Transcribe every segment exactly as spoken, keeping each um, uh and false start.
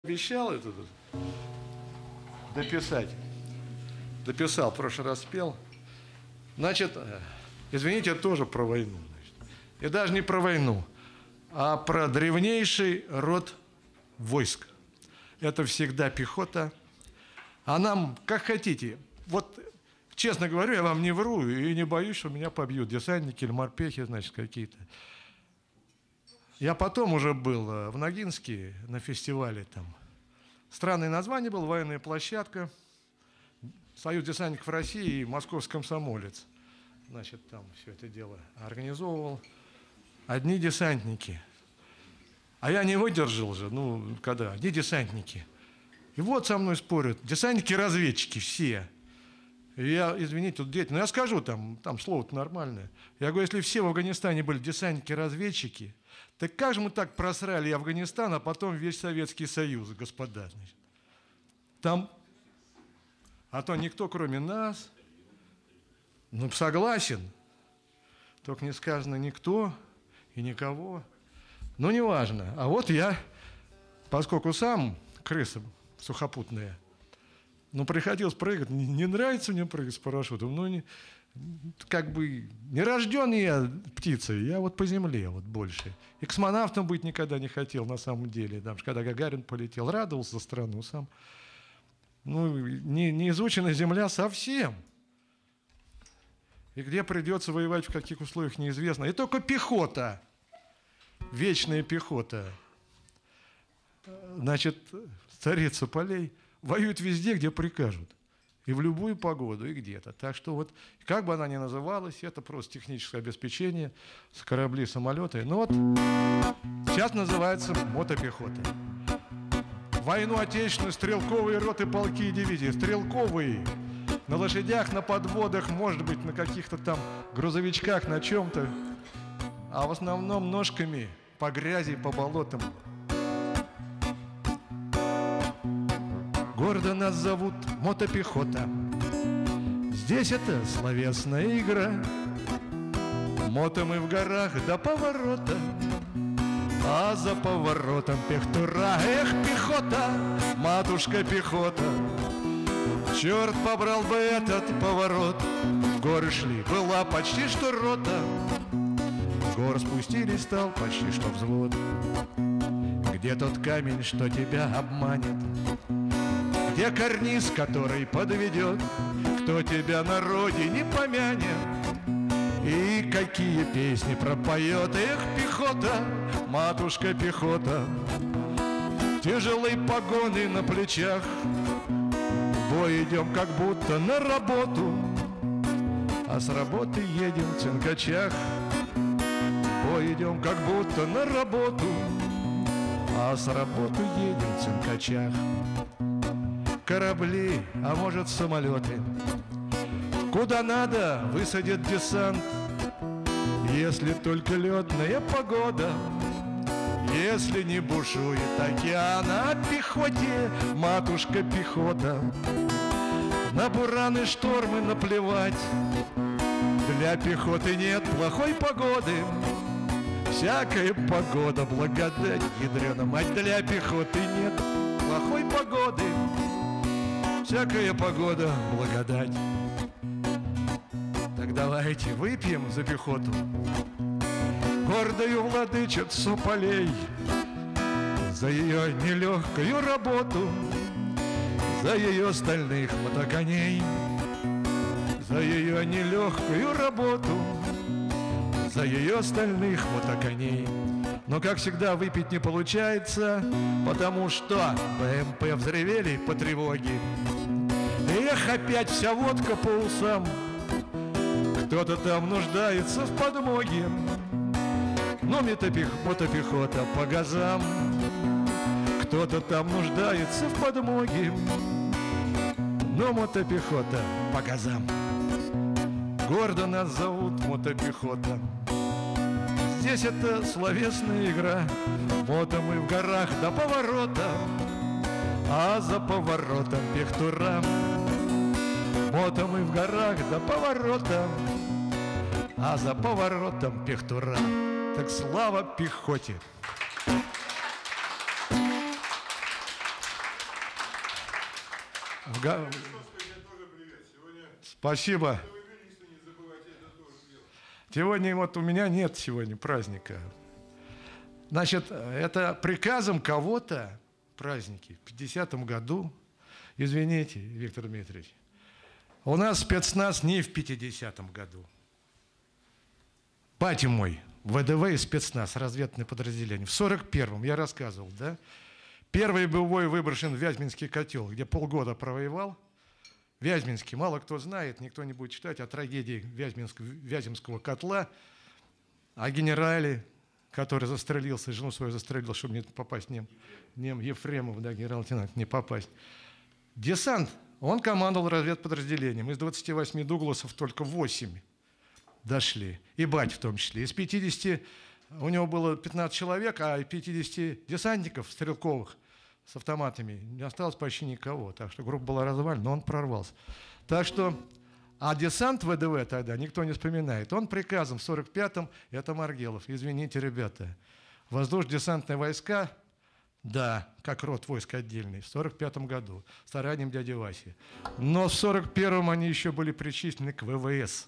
Обещал это тут дописать. Дописал, в прошлый раз спел. Значит, извините, тоже про войну. Значит. И даже не про войну, а про древнейший род войск. Это всегда пехота. А нам, как хотите. Вот, честно говорю, я вам не вру и не боюсь, что меня побьют. Десантники или морпехи, значит, какие-то. Я потом уже был в Ногинске на фестивале там. Странное название было, военная площадка. Союз десантников России и Московский комсомолец. Значит, там все это дело организовывал. Одни десантники. А я не выдержал же, ну, когда? Одни десантники. И вот со мной спорят. Десантники-разведчики все. И я, извините, тут дети, ну я скажу, там, там слово-то нормальное. Я говорю, если все в Афганистане были десантники-разведчики, так как же мы так просрали и Афганистан, а потом весь Советский Союз, господа? Значит. Там, а то никто, кроме нас, ну, согласен, только не сказано никто и никого. Ну, неважно. А вот я, поскольку сам крыса сухопутная, ну, приходилось прыгать, не, не нравится мне прыгать с парашютом, ну, не, как бы не рожден я птицей, я вот по земле вот больше. И космонавтом быть никогда не хотел на самом деле, потому что когда Гагарин полетел, радовался за страну сам. Ну, не, не изучена земля совсем. И где придется воевать, в каких условиях, неизвестно. И только пехота, вечная пехота, значит, царица полей, воюет везде, где прикажут. И в любую погоду, и где-то. Так что вот, как бы она ни называлась, это просто техническое обеспечение с корабли, самолеты. Ну вот, сейчас называется мотопехота. Войну отечественную, стрелковые роты, полки и дивизии. Стрелковые. На лошадях, на подводах, может быть, на каких-то там грузовичках, на чем-то. А в основном ножками по грязи, по болотам. Гордо нас зовут мотопехота. Здесь это словесная игра. Мото мы в горах до поворота, а за поворотом пехтура. Эх, пехота, матушка пехота, черт побрал бы этот поворот. В горы шли, была почти что рота, с гор спустились, стал почти что взвод. Где тот камень, что тебя обманет? Где карниз, который подведет? Кто тебя на родине помянет? И какие песни пропоет? Эх, пехота, матушка пехота, тяжелые погоны на плечах. В бой идем, как будто на работу, а с работы едем в цинкачах. В бой идем, как будто на работу, а с работы едем в цинкачах. Корабли, а может самолеты, куда надо высадит десант, если только летная погода, если не бушует океан. А пехоте, матушка пехота, на бураны, штормы наплевать. Для пехоты нет плохой погоды, всякая погода благодать, ядрена мать. Для пехоты нет плохой погоды, всякая погода благодать. Так давайте выпьем за пехоту, гордою владычицу полей, за ее нелегкую работу, за ее стальных мотоконей, за ее нелегкую работу, за ее стальных мотоконей. Но, как всегда, выпить не получается, потому что БМП взревели по тревоге. Эх, опять вся водка по усам, кто-то там нуждается в подмоге. Но мотопехота по газам, кто-то там нуждается в подмоге. Но мотопехота по газам. Гордо нас зовут мотопехота. Здесь это словесная игра. Мото мы в горах до поворота, а за поворотом пехтура. Мото мы в горах до поворота, а за поворотом пехтура. Так слава пехоте! В га... Спасибо. Сегодня вот у меня нет сегодня праздника. Значит, это приказом кого-то праздники. В пятидесятом году, извините, Виктор Дмитриевич, у нас спецназ не в пятидесятом году. Батя мой, ВДВ и спецназ, разведное подразделение. В сорок первом, я рассказывал, да? Первый боевой выброшен в Вязьминский котел, где полгода провоевал. Вязьминский, мало кто знает, никто не будет читать о трагедии Вязьминского, Вяземского котла, о генерале, который застрелился, жену свою застрелил, чтобы не попасть, нем, нем Ефремов, да, генерал-лейтенант, не попасть. Десант, он командовал разведподразделением. Из двадцати восьми Дугласов только восемь дошли, и бать в том числе. Из пятидесяти у него было пятнадцать человек, а из пятидесяти десантников стрелковых с автоматами не осталось почти никого. Так что группа была развалена, но он прорвался. Так что, а десант ВДВ тогда никто не вспоминает. Он приказом в сорок пятом, это Маргелов. Извините, ребята, воздушно-десантные войска, да, как род войск отдельный, в сорок пятом году, старанием дяди Васи. Но в сорок первом они еще были причислены к ВВС.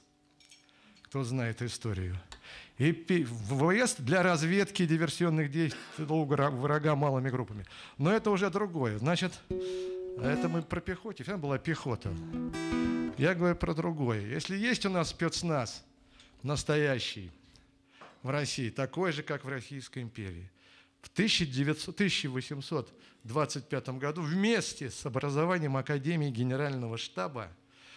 Кто знает историю. И ВВС для разведки диверсионных действий врага малыми группами. Но это уже другое. Значит, это мы про пехоте. Всегда была пехота. Я говорю про другое. Если есть у нас спецназ настоящий в России, такой же, как в Российской империи, в тысяча восемьсот двадцать пятом году вместе с образованием Академии Генерального штаба,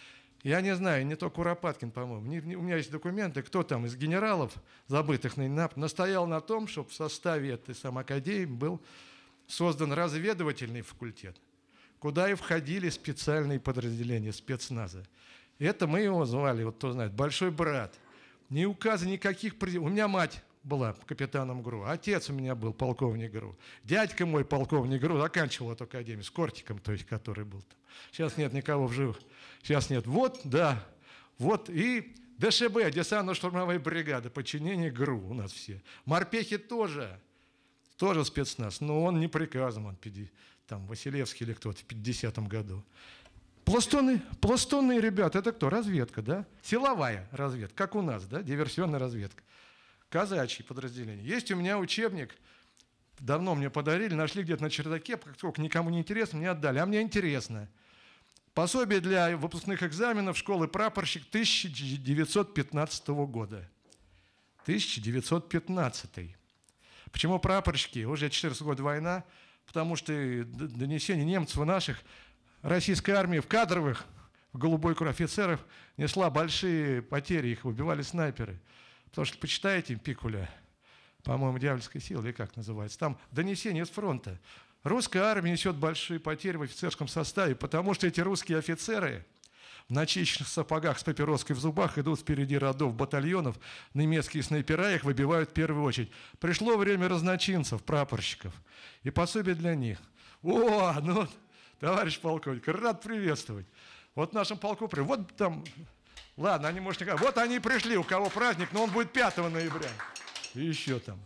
я не знаю, не то Куропаткин, по-моему, у меня есть документы, кто там из генералов, забытых на настоял на том, чтобы в составе этой самой академии был создан разведывательный факультет, куда и входили специальные подразделения спецназа. Это мы его звали, вот кто знает, «Большой брат». Ни указа никаких... У меня мать была капитаном ГРУ, отец у меня был полковник ГРУ, дядька мой полковник ГРУ заканчивал эту академию с Кортиком, то есть который был там. Сейчас нет никого в живых. Сейчас нет. Вот, да, вот и ДШБ, десантно-штурмовая бригада, подчинение ГРУ у нас все. Морпехи тоже, тоже спецназ, но он не приказом, он там Василевский или кто-то в пятидесятом году. Пластуны, пластуны, ребята, это кто? Разведка, да? Силовая разведка, как у нас, да? Диверсионная разведка. Казачьи подразделения. Есть у меня учебник, давно мне подарили, нашли где-то на чердаке, как только никому не интересно, мне отдали, а мне интересно. Пособие для выпускных экзаменов школы прапорщик тысяча девятьсот пятнадцатого года. тысяча девятьсот пятнадцатый. Почему прапорщики? Уже четырнадцатый год война, потому что донесения немцев и наших, российская армия в кадровых, в голубой крови офицеров несла большие потери, их убивали снайперы. Потому что почитайте Пикуля, по-моему, «Дьявольская сила», или как называется, там донесение с фронта. Русская армия несет большие потери в офицерском составе, потому что эти русские офицеры в начищенных сапогах с папироской в зубах идут впереди родов батальонов, немецкие снайпера их выбивают в первую очередь. Пришло время разночинцев, прапорщиков, и пособие для них. О, ну, товарищ полковник, рад приветствовать. Вот в нашем полку, вот там... Ладно, они, может, не говорят. Вот они и пришли, у кого праздник, но он будет пятого ноября. И еще там.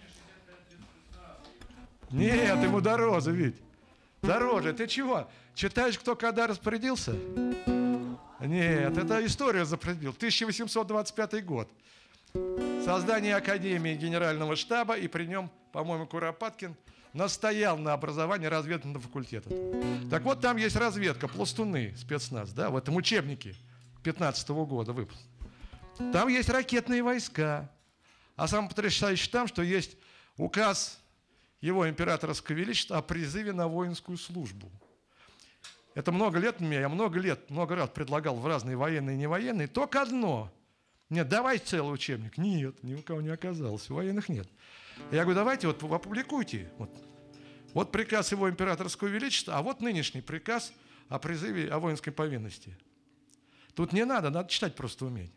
Нет, ему дороже, ведь. Дороже. Ты чего? Читаешь, кто когда распорядился? Нет, это история запретил. тысяча восемьсот двадцать пятый год. Создание Академии Генерального штаба, и при нем, по-моему, Куропаткин настоял на образовании разведывательного факультета. Так вот, там есть разведка, пластуны, спецназ, да, в этом учебнике пятнадцатого года выпуск. Там есть ракетные войска. А самое потрясающее там, что есть указ его императорского величества о призыве на воинскую службу. Это много лет мне, я много лет, много раз предлагал в разные военные и невоенные, только одно. Нет, давай целый учебник. Нет, ни у кого не оказалось, военных нет. Я говорю, давайте вот опубликуйте. Вот, вот приказ его императорского величества, а вот нынешний приказ о призыве о воинской повинности. Тут не надо, надо читать просто уметь.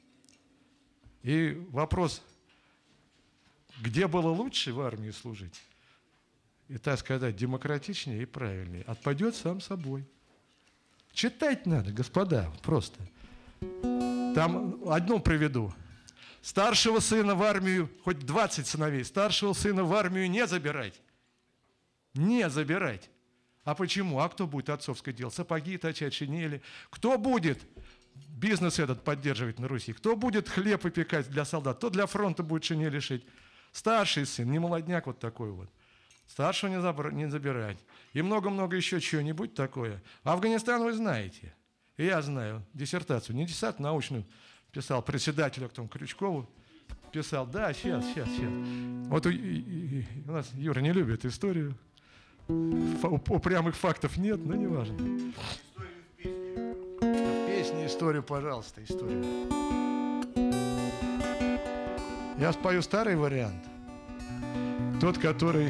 И вопрос, где было лучше в армии служить, и, так сказать, демократичнее и правильнее, отпадет сам собой. Читать надо, господа, просто. Там одну приведу. Старшего сына в армию, хоть двадцать сыновей, старшего сына в армию не забирать. Не забирать. А почему? А кто будет отцовское дело? Сапоги точать, шинели. Кто будет бизнес этот поддерживать на Руси? Кто будет хлеб выпекать для солдат? Кто для фронта будет шинели шить? Старший сын, не молодняк вот такой вот. Старшего не, забр... не забирать. И много-много еще чего-нибудь такое. Афганистан вы знаете. И я знаю. Диссертацию, не диссертацию, научную писал председателю к Крючкову. Писал, да, сейчас, сейчас, сейчас. Вот у, и, и, у нас Юра не любит историю. Упрямых фактов нет, но не важно. Историю в песне. В песне историю, пожалуйста, историю. Я спою старый вариант. Тот, который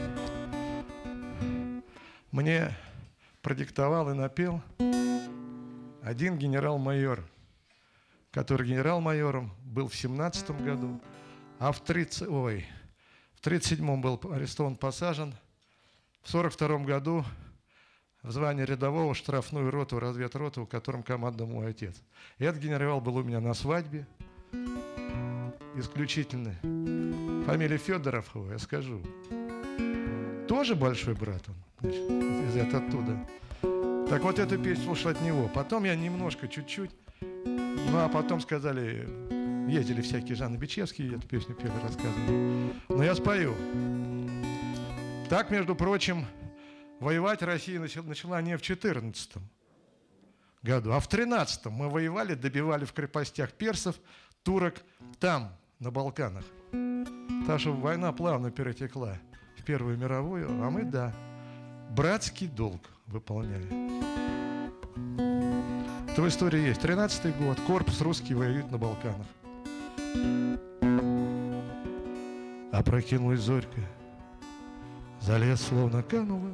мне продиктовал и напел один генерал-майор, который генерал-майором был в семнадцатом году, а в тридцать, ой, в тридцать седьмом был арестован, посажен. В сорок втором году в звании рядового штрафную роту, разведроту, в котором командовал мой отец. И этот генерал был у меня на свадьбе. Исключительно. Фамилия Федоров его, я скажу. Тоже большой брат он, значит, из этого оттуда. Так вот эту песню слушал от него. Потом я немножко, чуть-чуть. Ну, а потом сказали, ездили всякие Жанны Бичевские, эту песню пели, рассказывали. Но я спою. Так, между прочим, воевать Россия начала не в четырнадцатом году, а в тринадцатом. Мы воевали, добивали в крепостях персов, турок там, на Балканах. Так что война плавно перетекла в Первую мировую, а мы, да, братский долг выполняли. Это в истории есть. тринадцатый год, корпус русский воюет на Балканах. Опрокинулась зорька, за лес словно канула,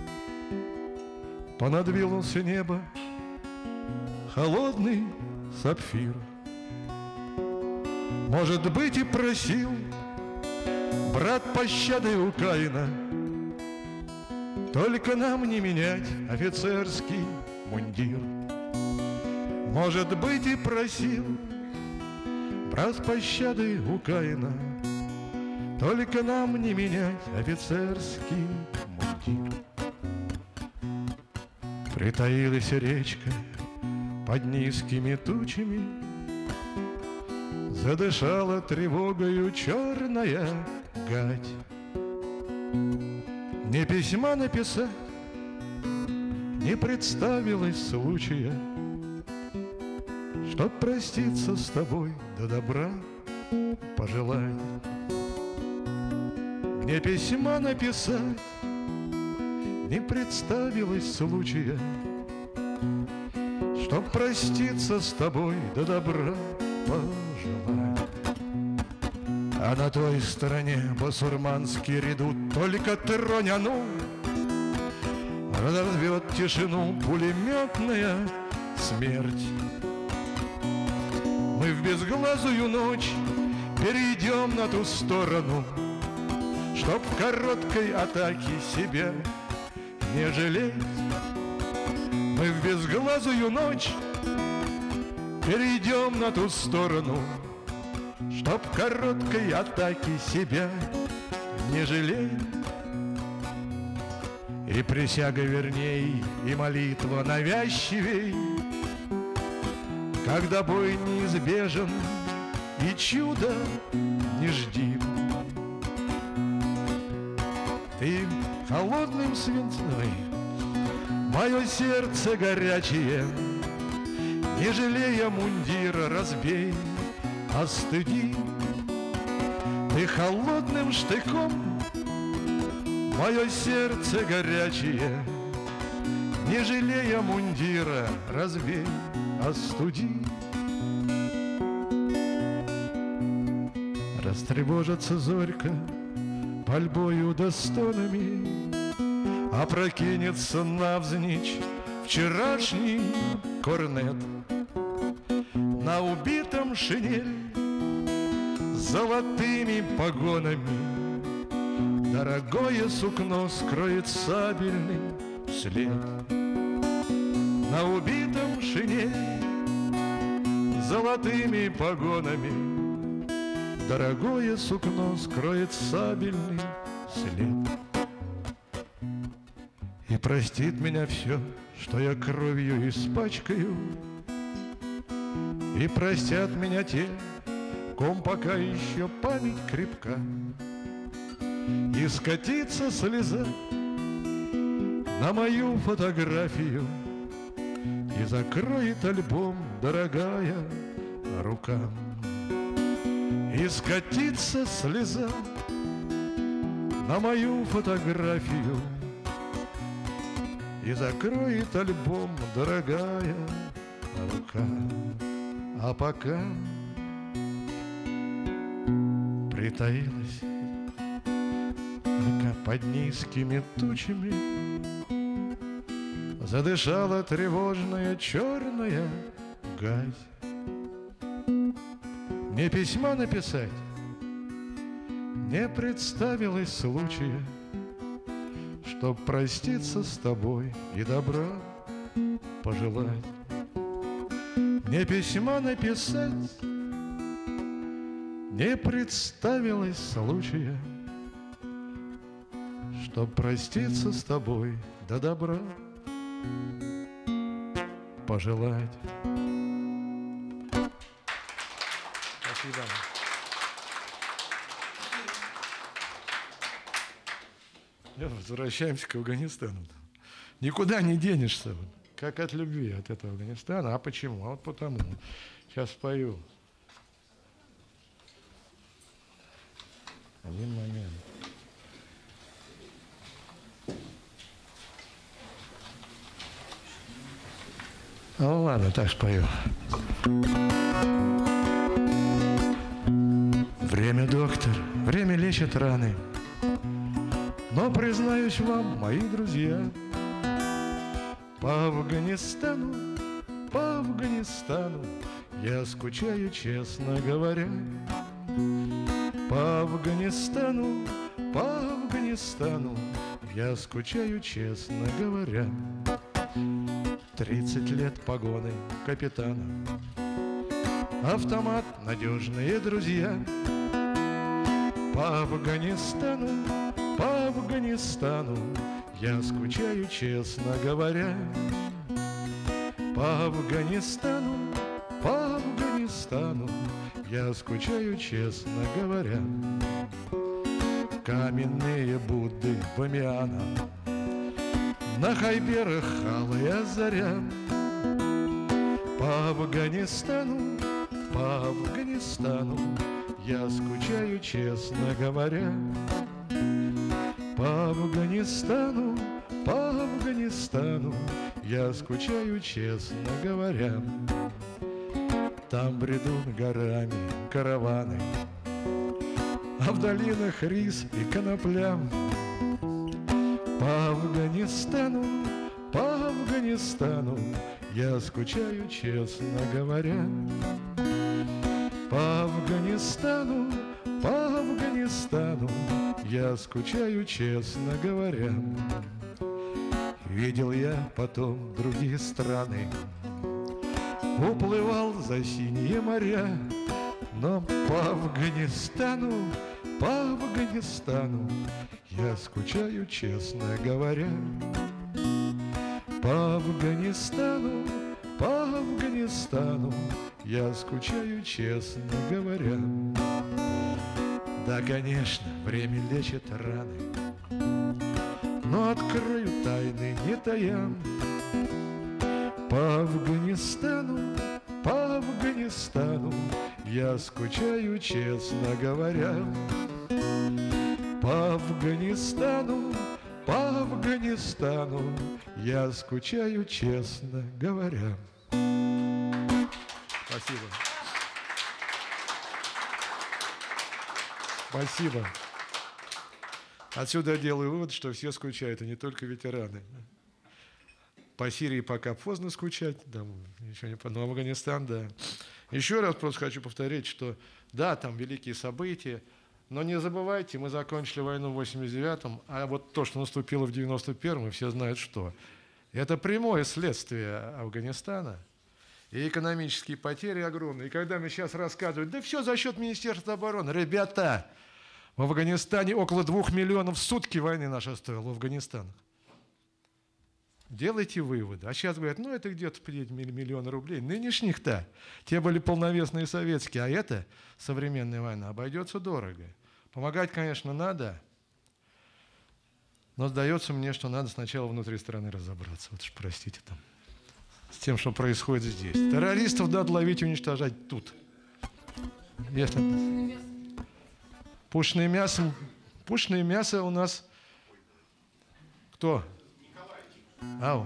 понадвинулся небо холодный сапфир. Может быть, и просил брат пощады у Каина, только нам не менять офицерский мундир. Может быть, и просил брат пощады у Каина, только нам не менять офицерский мундир. Притаилась речка под низкими тучами, задышала тревогою черная гать. Ни письма написать, не представилось случая, чтоб проститься с тобой, да добра пожелать. Мне письма написать, не представилось случая, чтоб проститься с тобой, да добра пожелать. А на той стороне басурманский редут, только троняну разорвет тишину пулеметная смерть. Мы в безглазую ночь перейдем на ту сторону, чтоб в короткой атаке себя не жалеть. Мы в безглазую ночь перейдем на ту сторону, чтоб в короткой атаке себя не жалеть. И присяга верней, и молитва навязчивей, когда бой неизбежен и чудо не жди. Ты холодным свинцем, мое сердце горячее, не жалея мундира, разбей, остыди. Ты холодным штыком мое сердце горячее, не жалея мундира, разбей, остуди. Растревожится зорька пальбою да стонами, опрокинется навзничь вчерашний корнет. На убитом шинель с золотыми погонами, дорогое сукно скроет сабельный след. На убитом шинель с золотыми погонами, дорогое сукно скроет сабельный след. И простит меня все, что я кровью испачкаю, и простят меня те, ком пока еще память крепка, и скатится слеза на мою фотографию, и закроет альбом дорогая рука. И скатится слеза на мою фотографию, и закроет альбом дорогая рука. А пока притаилась река под низкими тучами, задышала тревожная черная гась. Мне письма написать не представилось случая, чтоб проститься с тобой и добра пожелать. Мне письма написать не представилось случая, чтоб проститься с тобой да добра пожелать. Спасибо. Возвращаемся к Афганистану. Никуда не денешься, как от любви от этого Афганистана. А почему? А вот потому. Сейчас спою. Один момент. Ну ладно, так спою. Время, доктор, время лечит раны. Но, признаюсь вам, мои друзья, по Афганистану, по Афганистану я скучаю, честно говоря. По Афганистану, по Афганистану я скучаю, честно говоря. Тридцать лет погоны капитана, автомат, надежные друзья. По Афганистану, по Афганистану я скучаю, честно говоря. По Афганистану, по Афганистану я скучаю, честно говоря. Каменные Будды Бамиана, на Хайберах алая заря. По Афганистану, по Афганистану я скучаю, честно говоря. По Афганистану, по Афганистану я скучаю, честно говоря. Там бредут горами караваны, а в долинах рис и конопля. По Афганистану, по Афганистану я скучаю, честно говоря. По Афганистану, по Афганистану я скучаю, честно говоря. Видел я потом другие страны, уплывал за синие моря. Но по Афганистану, по Афганистану я скучаю, честно говоря. По Афганистану, по Афганистану я скучаю, честно говоря. Да, конечно, время лечит раны, но открою тайны, не тая. По Афганистану, по Афганистану я скучаю, честно говоря. По Афганистану, по Афганистану я скучаю, честно говоря. Спасибо. Спасибо. Отсюда я делаю вывод, что все скучают, и не только ветераны. По Сирии пока поздно скучать, да, еще не по, но Афганистан, да. Еще раз просто хочу повторить, что да, там великие события, но не забывайте, мы закончили войну в восемьдесят девятом, а вот то, что наступило в девяносто первом, и все знают что. Это прямое следствие Афганистана, и экономические потери огромные. И когда мне сейчас рассказывают, да все за счет Министерства обороны, ребята, в Афганистане около двух миллионов в сутки войны наша стоила в Афганистане. делайте выводы. А сейчас говорят, ну это где-то миллион рублей. Нынешних-то, те были полновесные советские, а это, современная война, обойдется дорого. Помогать, конечно, надо, но сдается мне, что надо сначала внутри страны разобраться. Вот уж простите там, с тем, что происходит здесь. Террористов надо ловить и уничтожать тут. Если... Пушное мясо, пушное мясо у нас... Кто? Ау.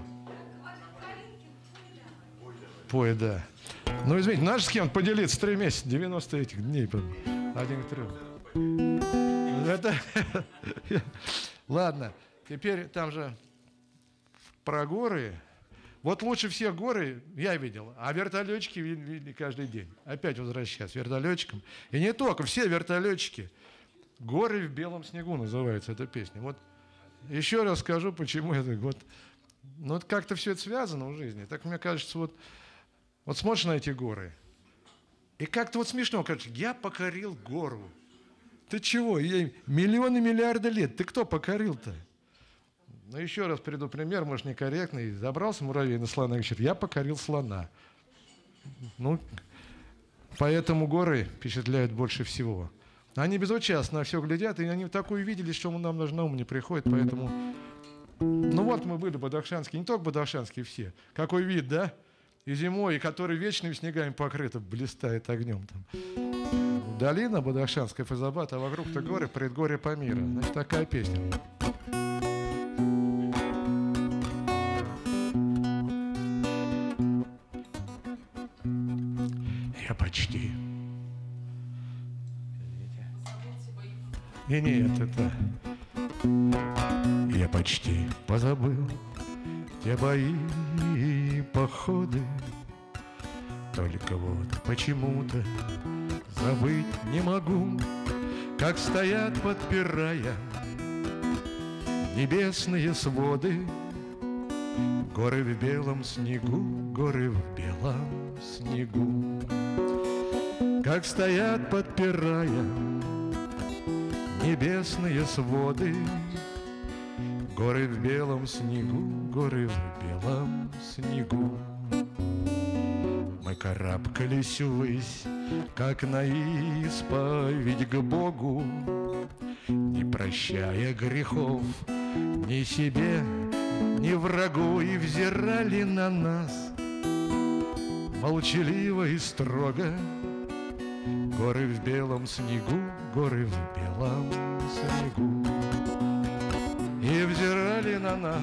Пой, да. Ну, извините, надо с кем поделиться три месяца, девяносто этих дней. Один к трем. Это... Ладно, теперь там же про горы. Вот лучше всех горы я видел, а вертолетчики видели каждый день. Опять возвращаясь вертолетчикам. И не только, все вертолетчики. «Горы в белом снегу» называется эта песня. Вот еще раз скажу, почему это вот. Ну, вот как-то все это связано в жизни. Так мне кажется, вот, вот смотришь на эти горы, и как-то вот смешно, кажется, я покорил гору. Ты чего? Ей миллионы, миллиарды лет. Ты кто покорил-то? Ну, еще раз приду пример, может, некорректный. Забрался муравей на слона и говорит, я покорил слона. Ну, поэтому горы впечатляют больше всего. Они безучастно все глядят, и они такое видели, что нам даже на ум не приходит, поэтому... Ну вот мы были бадахшанские, не только бадахшанские все. Какой вид, да? И зимой, и который вечными снегами покрыто, блистает огнем там. Долина бадахшанская, Фазабад, а вокруг-то горы, предгорье Памира. Значит, такая песня. Я почти... И нет, это... Я почти позабыл те бои и походы. Только вот почему-то забыть не могу, как стоят, подпирая небесные своды. Горы в белом снегу, горы в белом снегу. Как стоят, подпирая небесные своды, горы в белом снегу, горы в белом снегу. Мы карабкались ввысь, как на исповедь к Богу, не прощая грехов ни себе, ни врагу, и взирали на нас молчаливо и строго. Горы в белом снегу, горы в белом снегу. И взирали на нас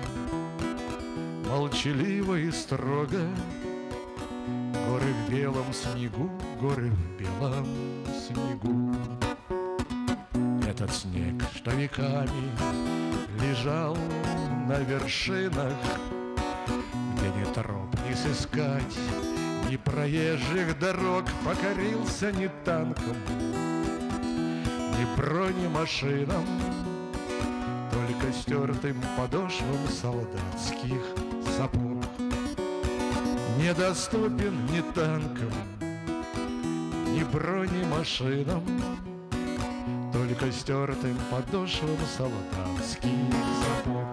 молчаливо и строго. Горы в белом снегу, горы в белом снегу. Этот снег, что веками лежал на вершинах, где ни троп не сыскать, ни проезжих дорог, покорился ни танком, ни бронемашинам, только стертым подошвам солдатских сапог. Недоступен ни танкам, ни бронемашинам, только стертым подошвам солдатских сапог.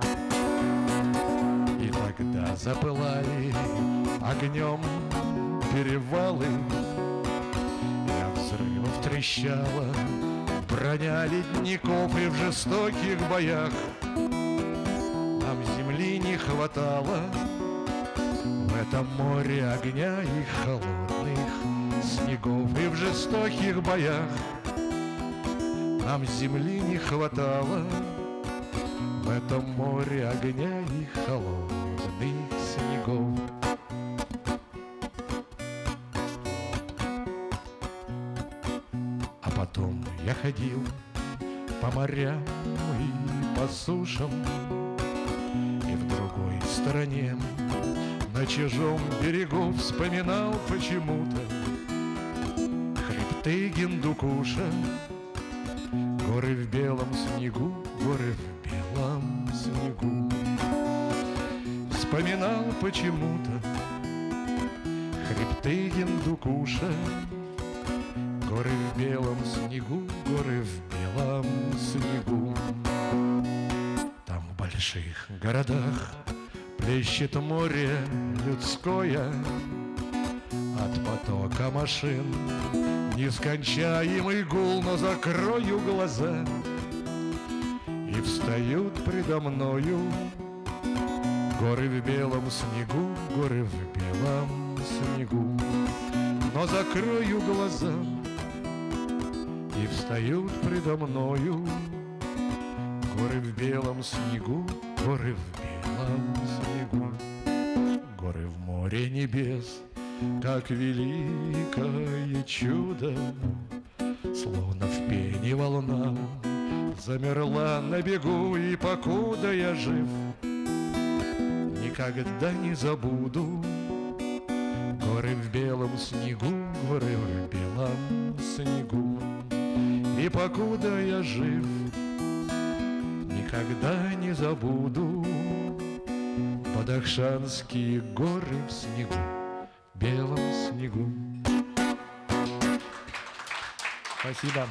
И тогда запылали огнем перевалы, и от взрывов трещала броня ледников, и в жестоких боях нам земли не хватало. В этом море огня и холодных снегов, и в жестоких боях нам земли не хватало. В этом море огня и холодных снегов. А потом я ходил по морям и по сушам, и в другой стороне на чужом берегу вспоминал почему-то хребты Гиндукуша. Горы в белом снегу, горы в белом снегу. Вспоминал почему-то хребты Гиндукуша. Горы в белом снегу, горы в белом снегу. Там в больших городах Плещет море людское от потока машин. Нескончаемый гул, но закрою глаза, и встают предо мною горы в белом снегу, горы в белом снегу. Но закрою глаза, и встают предо мною горы в белом снегу, горы в белом снегу. Горы в море небес, как великое чудо, словно в пене волна замерла на бегу, и покуда я жив, никогда не забуду горы в белом снегу, горы в белом снегу. И покуда я жив, никогда не забуду Бадахшанские горы в снегу, белом снегу. Спасибо.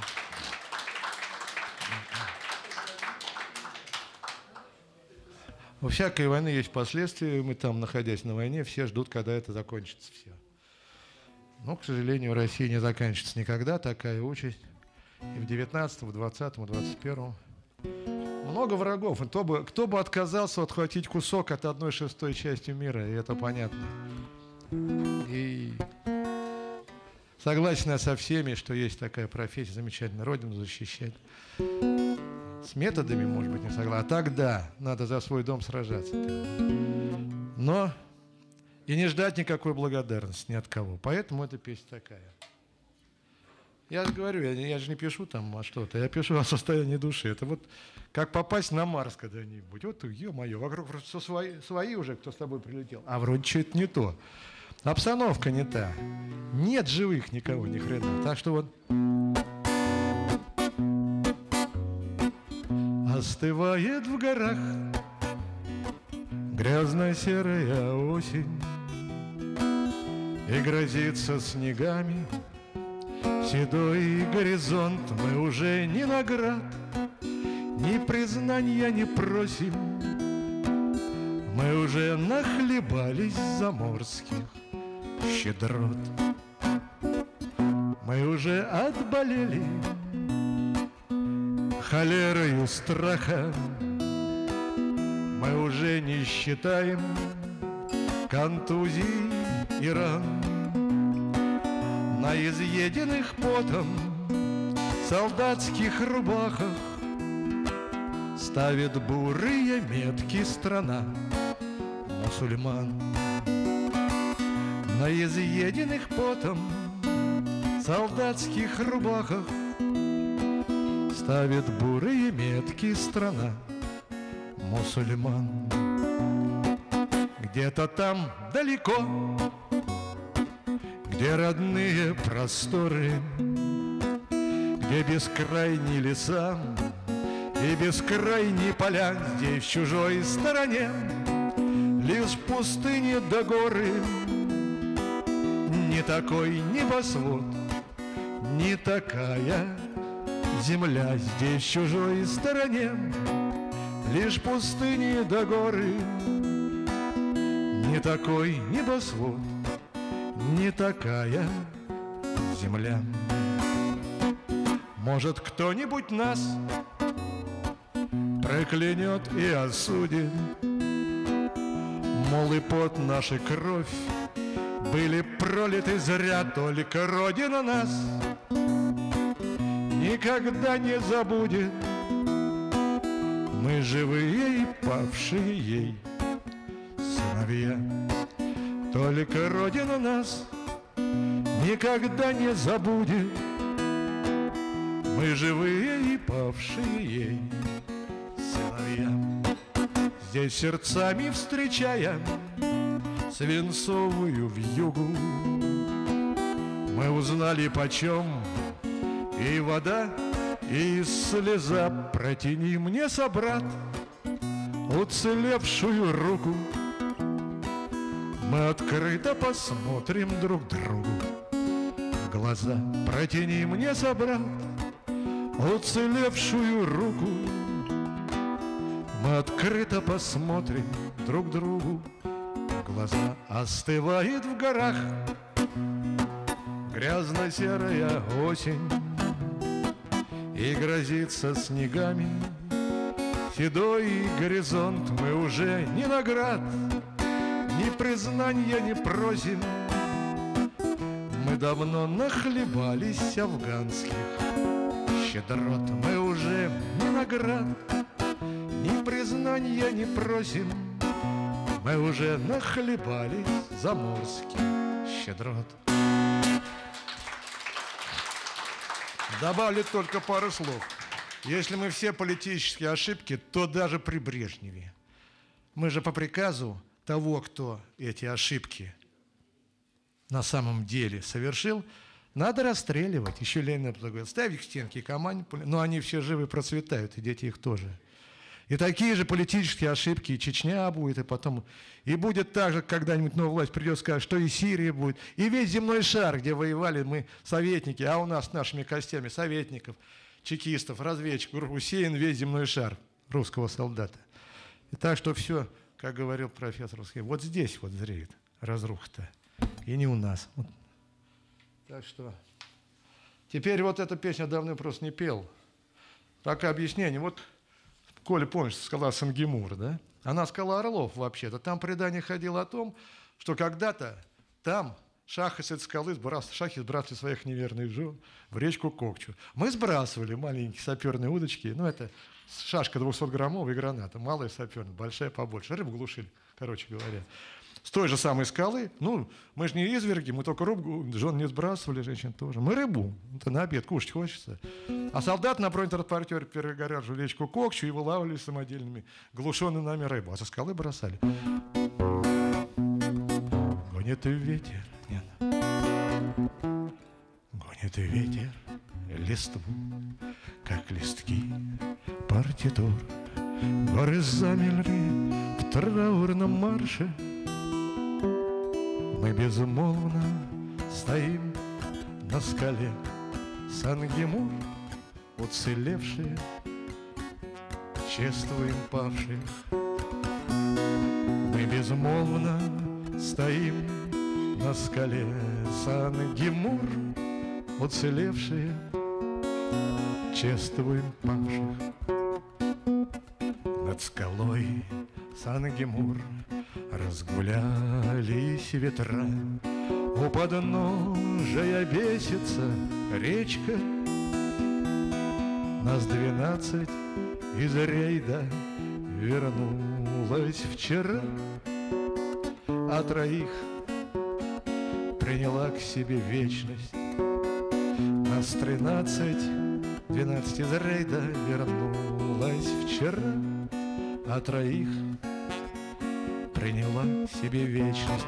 У всякой войны есть последствия. Мы там, находясь на войне, все ждут, когда это закончится все. Но, к сожалению, в России не заканчивается никогда такая участь. И в девятнадцатом, в двадцатом, в двадцать первом. Много врагов. И кто бы, кто бы отказался отхватить кусок от одной шестой части мира, и это понятно. И согласен я со всеми, что есть такая профессия замечательная, Родину защищать. С методами, может быть, не согласен. А так, да, надо за свой дом сражаться. Но и не ждать никакой благодарности ни от кого. Поэтому эта песня такая. Я же говорю, я, я же не пишу там о что-то, я пишу о состоянии души. Это вот как попасть на Марс когда-нибудь. Вот, ё-моё, вокруг просто свои, свои уже, кто с тобой прилетел. А вроде что-то не то. Обстановка не та. Нет живых никого, ни хрена. Так что вот... Остывает в горах грязная серая осень, и грозится снегами седой горизонт. Мы уже ни наград, ни признания не просим. Мы уже нахлебались заморских щедрот. Мы уже отболели холерою страха. Мы уже не считаем контузий и ран. На изъеденных потом солдатских рубахах ставит бурые метки страна мусульман. На изъеденных потом солдатских рубахах ставит бурые метки страна мусульман. Где-то там далеко, где родные просторы, где бескрайние леса и бескрайние поля, здесь в чужой стороне лишь пустыни да горы. Не такой небосвод, не такая земля, здесь в чужой стороне лишь пустыни да горы. Не такой небосвод, не такая земля. Может, кто-нибудь нас проклянет и осудит, мол, и пот наша кровь были пролиты зря, только Родина нас никогда не забудет. Мы живые и павшие ей сыновья, только Родина нас никогда не забудет. Мы живые и павшие ей сыновья. Здесь сердцами встречаем свинцовую вьюгу, мы узнали почем и вода, и слеза. Протяни мне, собрат, уцелевшую руку, мы открыто посмотрим друг другу в глаза. Протяни мне, собрат, уцелевшую руку, Мы открыто посмотрим друг другу в глаза. Остывает в горах грязно-серая осень и грозится снегами седой горизонт. Мы уже ни наград, ни признания не просим. Мы давно нахлебались афганских щедрот. Мы уже ни наград, ни признания не просим. Мы уже нахлебались заморских щедрот. Добавлю только пару слов. Если мы все политические ошибки, то даже при Брежневе. Мы же по приказу того, кто эти ошибки на самом деле совершил, надо расстреливать. Еще Ленин говорит, ставь их к стенке команде, но они все живы, процветают, и дети их тоже. И такие же политические ошибки, и Чечня будет, и потом... И будет так же, когда-нибудь новая власть придет и скажет, что и Сирия будет, и весь земной шар, где воевали мы, советники, а у нас нашими костями советников, чекистов, разведчиков, усеян весь земной шар русского солдата. И так что все, как говорил профессор, вот здесь вот зреет разруха-то, и не у нас. Вот. Так что теперь вот эта песня давно просто не пел. Пока объяснение. Вот Коля, помнишь, скала Сангемур, да? Она скала Орлов вообще-то. Там предание ходило о том, что когда-то там шахи с этой скалы сбрасывали, шахи сбрасывали своих неверных жен в речку Кокчу. Мы сбрасывали маленькие саперные удочки, ну это шашка двухсотграммовая граната, малая саперная, большая побольше, рыбу глушили, короче говоря. С той же самой скалы, ну, мы же не изверги, мы только рыбу, жен не сбрасывали, женщин тоже. Мы рыбу, это на обед, кушать хочется. А солдат на бронетранспортере перегораживали речку Кокчу и вылавливали самодельными, глушенными нами рыбу, а со скалы бросали. Гонит ветер, нет. Гонит ветер листву, как листки партитур. Горы замерли в траурном марше. Мы безмолвно стоим на скале Сангемур, уцелевшие, чествуем павших. Мы безмолвно стоим на скале Сангемур, уцелевшие, чествуем павших. Над скалой Сангемур разгулялись ветра, у подножия бесится речка. Нас двенадцать из рейда вернулось вчера, а троих приняла к себе вечность. Нас тринадцать, двенадцать из рейда вернулось вчера, а троих приняла себе вечность.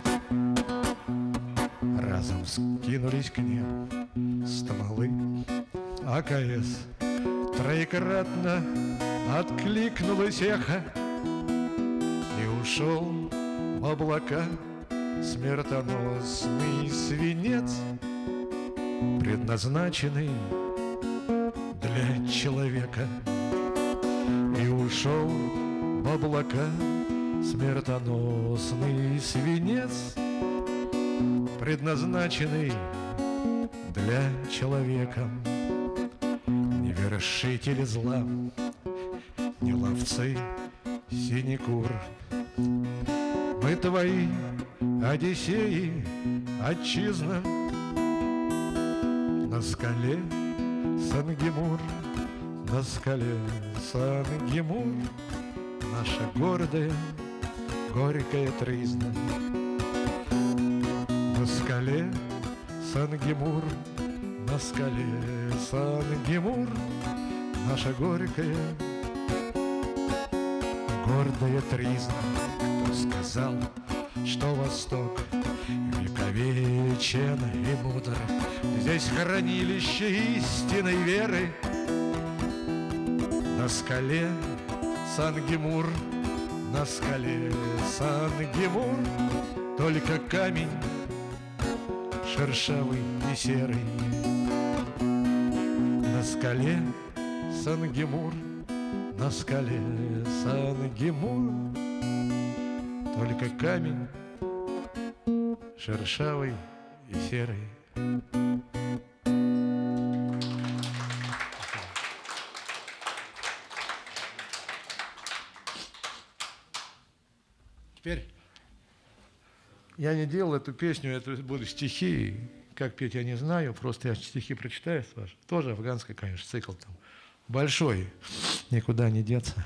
Разом скинулись к небу стволы АКС. Троекратно откликнулось эхо, и ушел в облака смертоносный свинец, предназначенный для человека. И ушел в облака смертоносный свинец, предназначенный для человека. Не вершители зла, не ловцы синекур, мы твои Одиссеи, отчизна. На скале Сангемур, на скале Сангемур, наша гордая горькая тризна. На скале Сангемур, на скале Сангемур, наша горькая гордая тризна. Кто сказал, что Восток вековечен и мудр, здесь хранилище истинной веры. На скале Сангемур, на скале Сангемур, только камень шершавый и серый. На скале Сангемур, на скале Сан-Гимур, только камень шершавый и серый. Теперь я не делал эту песню, это будут стихи. Как петь, я не знаю, просто я стихи прочитаю, Саша. Тоже афганский, конечно, цикл там большой, никуда не деться.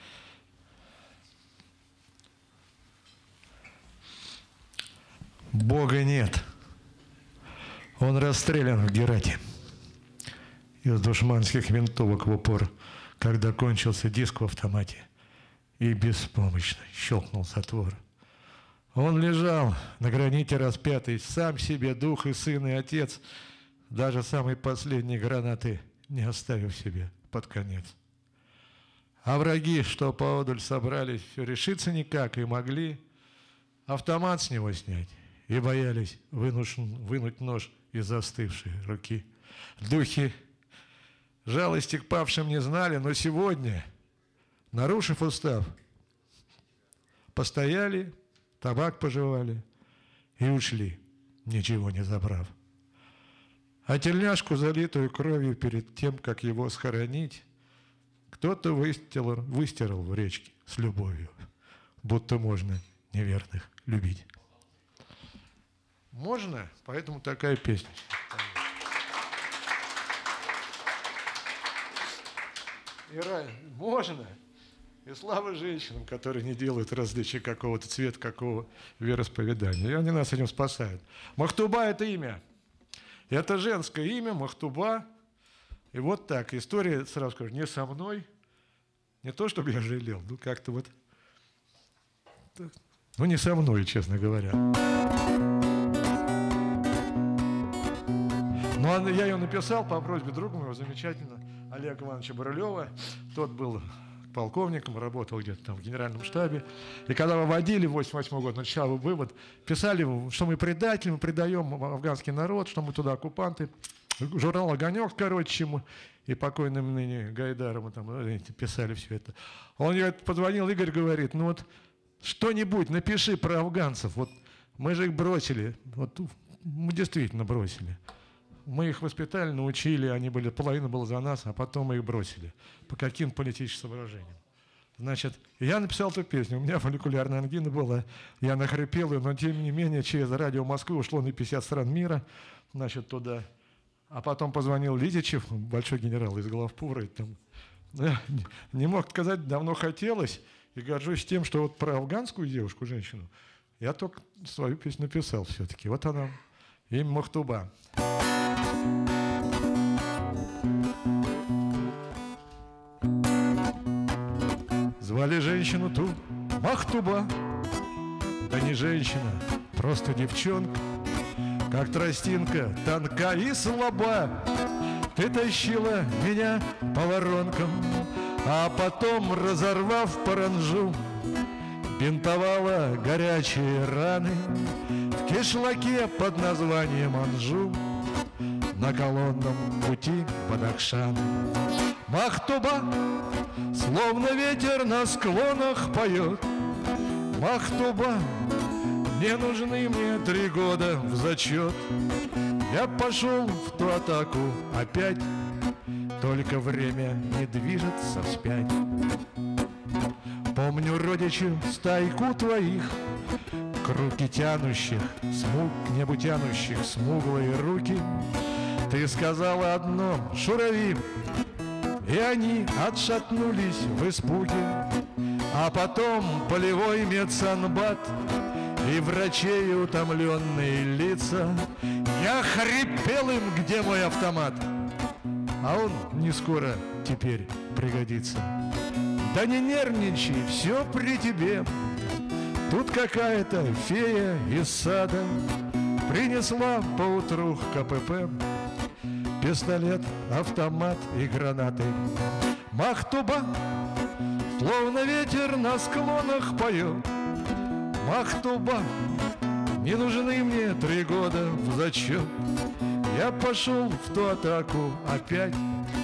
Бога нет. Он расстрелян в Герате из душманских винтовок в упор, когда кончился диск в автомате, и беспомощно щелкнул затвор. Он лежал на граните распятый, сам себе дух и сын, и отец, даже самой последней гранаты не оставив себе под конец. А враги, что поодаль собрались, все решиться никак и могли автомат с него снять, и боялись вынуть, вынуть нож из застывшей руки. Духи жалости к павшим не знали, но сегодня, нарушив устав, постояли, табак пожевали и ушли, ничего не забрав. А тельняшку, залитую кровью перед тем, как его схоронить, кто-то выстирал, выстирал в речке с любовью, будто можно неверных любить. Можно, поэтому такая песня. И рай, можно. И слава женщинам, которые не делают различия какого-то цвета, какого вероисповедания. И они нас этим спасают. Махтуба – это имя. Это женское имя, Махтуба. И вот так. История, сразу скажу, не со мной. Не то, чтобы я жалел, ну как-то вот. Ну не со мной, честно говоря. Но я ее написал по просьбе друга моего, замечательного Олега Ивановича Барылева. Тот был полковником, работал где-то там в генеральном штабе. И когда выводили в восемьдесят восьмой год, начал вывод, писали, что мы предатели, мы предаем афганский народ, что мы туда оккупанты. Журнал «Огонек», короче, чему, и покойным ныне Гайдаром там, писали все это. Он мне позвонил, Игорь говорит, ну вот что-нибудь напиши про афганцев. Вот мы же их бросили, вот мы действительно бросили. Мы их воспитали, научили, они были, половина была за нас, а потом мы их бросили. По каким политическим соображениям. Значит, я написал эту песню, у меня фолликулярная ангина была, я нахрипел ее, но тем не менее через радио Москвы ушло на пятьдесят стран мира, значит, туда. А потом позвонил Лидичев, большой генерал из главпура, и там, не мог сказать, давно хотелось, и горжусь тем, что вот про афганскую девушку, женщину, я только свою песню написал все-таки. Вот она, имя Махтуба. Звали женщину ту Махтуба, да не женщина, просто девчонка, как тростинка, тонка и слаба. Ты тащила меня по воронкам, а потом, разорвав паранжу, бинтовала горячие раны в кишлаке под названием Анжу на колонном пути Бадахшана. Махтуба, словно ветер на склонах поет. Махтуба, не нужны мне три года в зачет. Я пошел в ту атаку опять, только время не движется вспять. Помню, родичи, стайку твоих, к руки тянущих, смуг, к небу тянущих смуглые руки. Ты сказала одно, шурави, и они отшатнулись в испуге. А потом полевой медсанбат и врачей утомленные лица. Я хрипел им, где мой автомат, а он не скоро теперь пригодится. Да не нервничай, все при тебе. Тут какая-то фея из сада принесла поутру ка пэ пэ пистолет, автомат и гранаты. Махтуба, словно ветер на склонах поет. Махтуба, не нужны мне три года в зачет. Я пошел в ту атаку опять,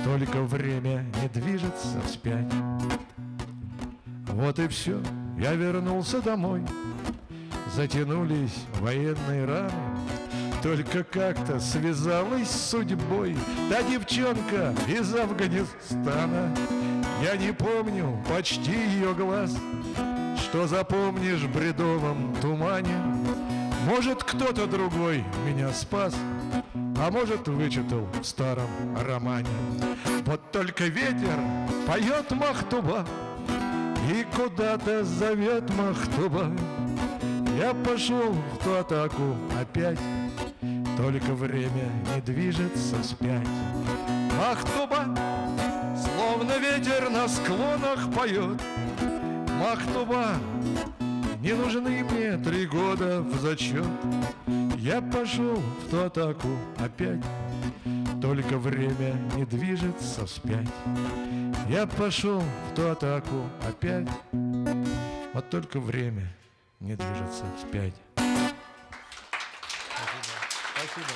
только время не движется вспять. Вот и все, я вернулся домой. Затянулись военные раны, только как-то связалась с судьбой та девчонка из Афганистана. Я не помню почти ее глаз, что запомнишь в бредовом тумане. Может, кто-то другой меня спас, а может, вычитал в старом романе. Вот только ветер поет Махтуба и куда-то зовет Махтуба. Я пошел в ту атаку опять, только время не движется вспять. Махтуба, словно ветер на склонах поет. Махтуба, не нужны мне три года в зачет. Я пошел в ту атаку опять, только время не движется вспять. Я пошел в ту атаку опять, вот только время не движется вспять. Спасибо. Спасибо.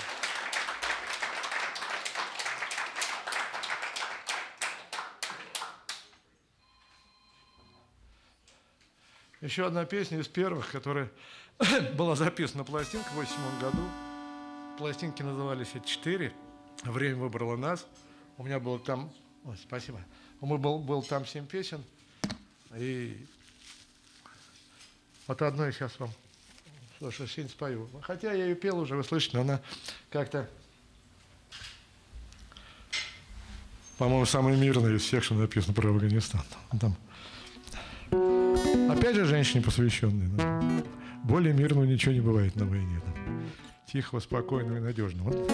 Еще одна песня из первых, которая была записана на пластинке в восемьдесят седьмом году. Пластинки назывались «Четыре». Время выбрало нас. У меня было там... Ой, спасибо. У меня был, был там семь песен. И вот одну я сейчас вам что-то спою. Хотя я ее пел уже, вы слышите, но она как-то, по-моему, самая мирная из всех, что написано про Афганистан. Там... Опять же, женщине посвященные. Более мирного ничего не бывает на войне. Тихого, спокойного и надежного. Вот.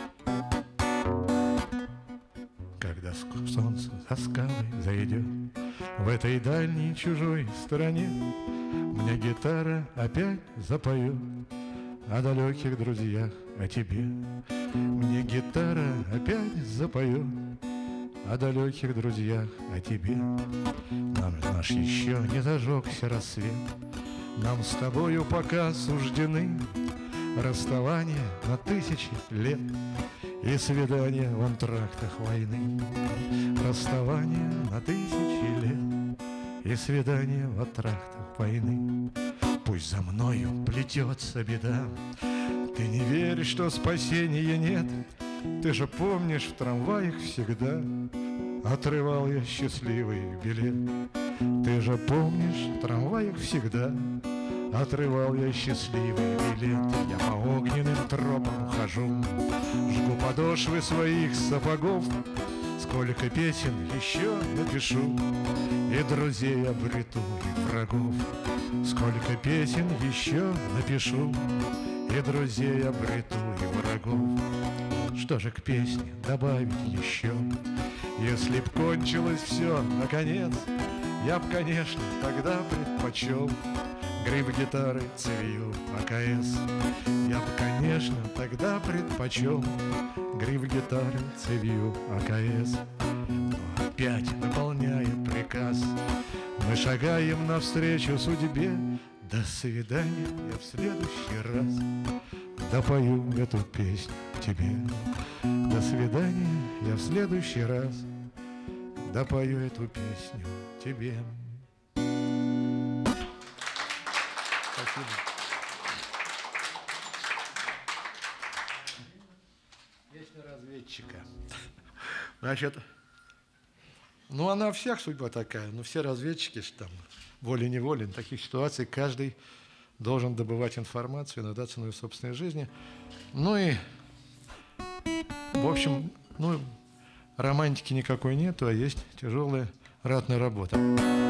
Когда солнце за скалой зайдет в этой дальней чужой стороне, мне гитара опять запоет о далеких друзьях, о тебе. Мне гитара опять запоет о далеких друзьях, о тебе. Нам наш еще не зажегся рассвет, нам с тобою пока суждены расставания на тысячи лет и свидания в антрактах войны. Расставания на тысячи лет и свидания в антрактах войны. Пусть за мною плетется беда, ты не веришь, что спасения нет. Ты же помнишь, в трамваях всегда отрывал я счастливый билет. Ты же помнишь, в трамваях всегда отрывал я счастливый билет. Я по огненным тропам хожу, жгу подошвы своих сапогов. Сколько песен еще напишу, и друзей обрету, и врагов. Сколько песен еще напишу, и друзей обрету, и врагов. Что же к песне добавить еще? Если б кончилось все наконец, я б, конечно, тогда предпочел гриф гитары цевью АКС. Я б, конечно, тогда предпочел гриф гитары цевью АКС. Но опять, выполняя приказ, мы шагаем навстречу судьбе. До свидания, я в следующий раз допою эту песню тебе. До свидания, я в следующий раз допою эту песню тебе. Спасибо. Песня разведчика. Значит, ну она у всех судьба такая, но все разведчики там волей-неволей, в таких ситуациях каждый должен добывать информацию, иногда ценой собственной жизни. Ну и, в общем, ну, романтики никакой нету, а есть тяжелая ратная работа.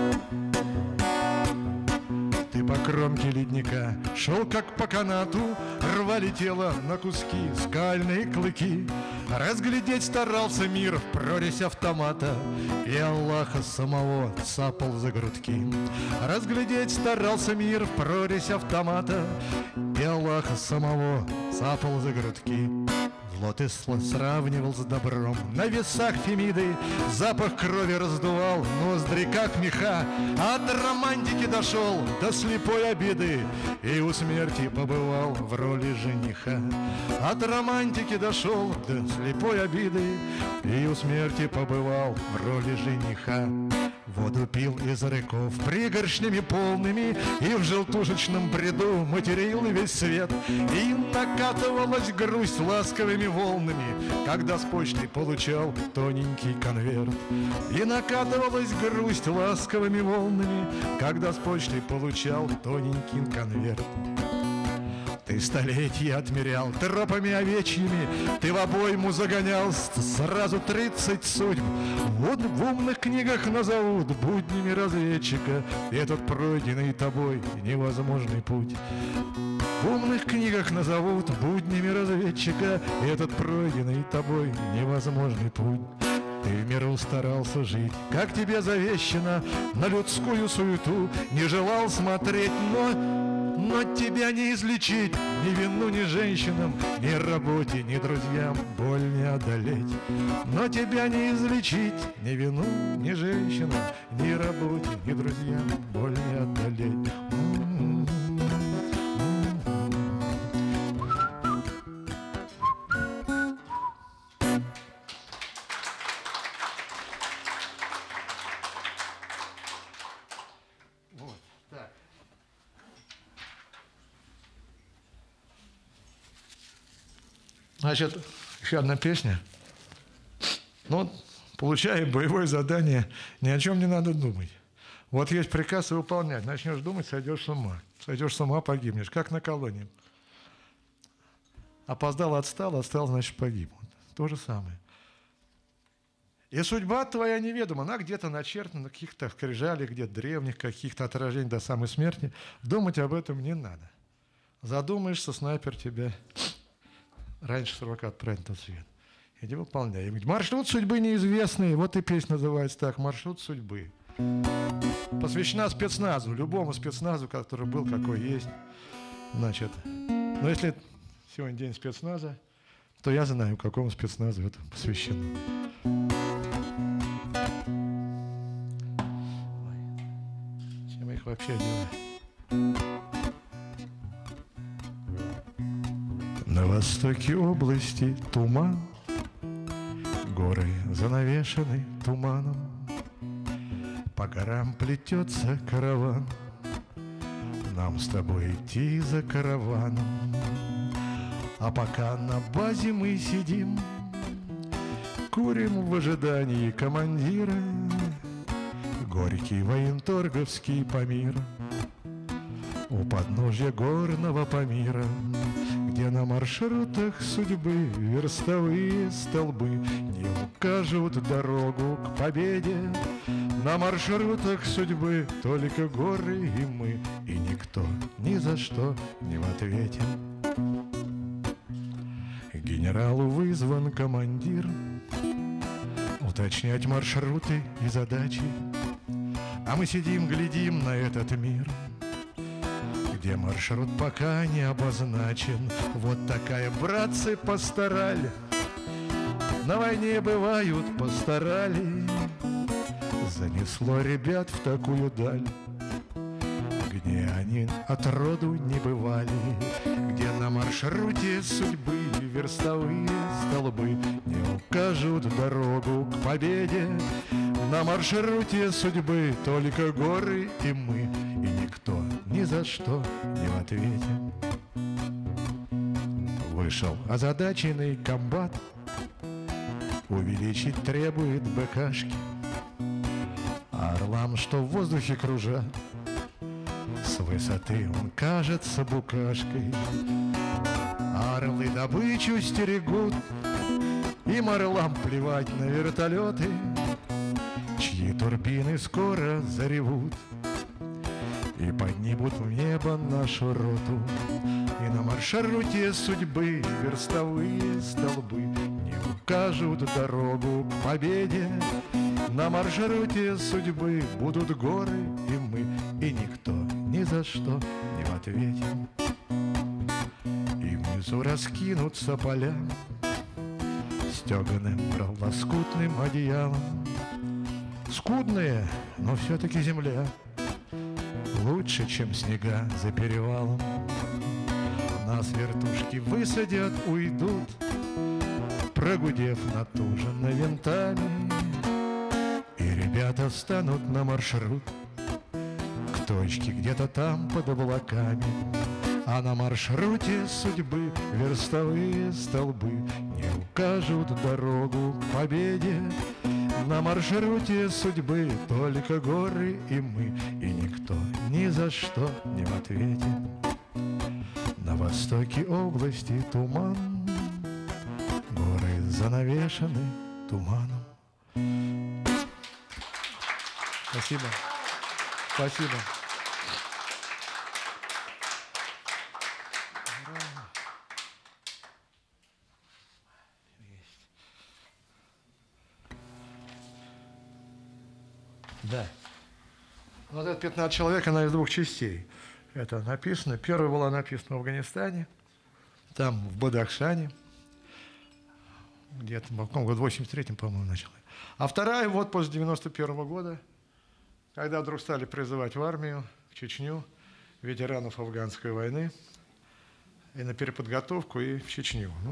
Ты по кромке ледника шел как по канату, рвали тело на куски скальные клыки. Разглядеть старался мир в прорезь автомата, и Аллаха самого цапал за грудки. Разглядеть старался мир в прорезь автомата, и Аллаха самого цапал за грудки. Плод и сравнивал с добром. На весах Фемиды запах крови раздувал ноздри, как меха. От романтики дошел до слепой обиды и у смерти побывал в роли жениха. От романтики дошел до слепой обиды и у смерти побывал в роли жениха. Воду пил из рыков пригоршнями полными и в желтушечном бреду материл весь свет. И накатывалась грусть ласковыми волнами, когда с почты получал тоненький конверт. И накатывалась грусть ласковыми волнами, когда с почты получал тоненький конверт. Ты столетия отмерял тропами овечьими, ты в обойму загонял сразу тридцать судьб. Вот в умных книгах назовут буднями разведчика этот пройденный тобой невозможный путь. В умных книгах назовут буднями разведчика этот пройденный тобой невозможный путь. Ты в миру старался жить, как тебе завещано, на людскую суету не желал смотреть, но... Но тебя не излечить ни вину, ни женщинам, ни работе, ни друзьям боль не одолеть. Но тебя не излечить ни вину, ни женщинам, ни работе, ни друзьям боль не одолеть. Значит, еще одна песня. Ну, получая боевое задание, ни о чем не надо думать. Вот есть приказ и выполнять. Начнешь думать, сойдешь с ума. Сойдешь с ума, погибнешь. Как на колонии. Опоздал, отстал, отстал, значит, погиб. Вот. То же самое. И судьба твоя неведома. Она где-то начертана на каких-то скрижалях, где-то древних, каких-то отражений до самой смерти. Думать об этом не надо. Задумаешься, снайпер тебя... раньше срока отправить на тот свет. Иди выполняй. Маршрут судьбы неизвестный. Вот и песня называется так. Маршрут судьбы. Посвящена спецназу. Любому спецназу, который был, какой есть. Значит, но если сегодня день спецназа, то я знаю, какому спецназу это посвящено. Чем их вообще делаю? На востоке области туман, горы занавешены туманом, по горам плетется караван, нам с тобой идти за караваном. А пока на базе мы сидим, курим в ожидании командира, горький военторговский Памир у подножья горного Памира, где на маршрутах судьбы верстовые столбы не укажут дорогу к победе. На маршрутах судьбы только горы и мы, и никто ни за что не в ответе. Генералу вызван командир уточнять маршруты и задачи, а мы сидим, глядим на этот мир, где маршрут пока не обозначен. Вот такая, братцы, пастораль. На войне бывают пасторали. Занесло ребят в такую даль, где они отроду не бывали, где на маршруте судьбы верстовые столбы не укажут дорогу к победе. На маршруте судьбы только горы и мы, и никто ни за что не в ответе. Вышел озадаченный комбат, увеличить требует БКшки, а орлам, что в воздухе кружат, с высоты он кажется букашкой. Орлы добычу стерегут, им орлам плевать на вертолеты, чьи турбины скоро заревут и поднимут в небо нашу роту. И на маршруте судьбы верстовые столбы не укажут дорогу к победе. На маршруте судьбы будут горы и мы, и никто ни за что не в ответе. И внизу раскинутся поля, стеганым лоскутным одеялом. Скудная, но все-таки земля лучше, чем снега за перевалом. Нас вертушки высадят, уйдут, прогудев натуженно винтами, и ребята встанут на маршрут к точке где-то там под облаками. А на маршруте судьбы верстовые столбы не укажут дорогу к победе. На маршруте судьбы только горы и мы, и никто ни за что не в ответе. На востоке области туман, горы занавешены туманом. Спасибо. Спасибо. Да. Вот это пятнадцать человек, она из двух частей. Это написано. Первая была написана в Афганистане, там, в Бадахшане, где-то в каком году, в восемьдесят третьем, по-моему, начала. А вторая вот после девяносто первого года, когда вдруг стали призывать в армию, в Чечню, ветеранов афганской войны, и на переподготовку, и в Чечню. Ну,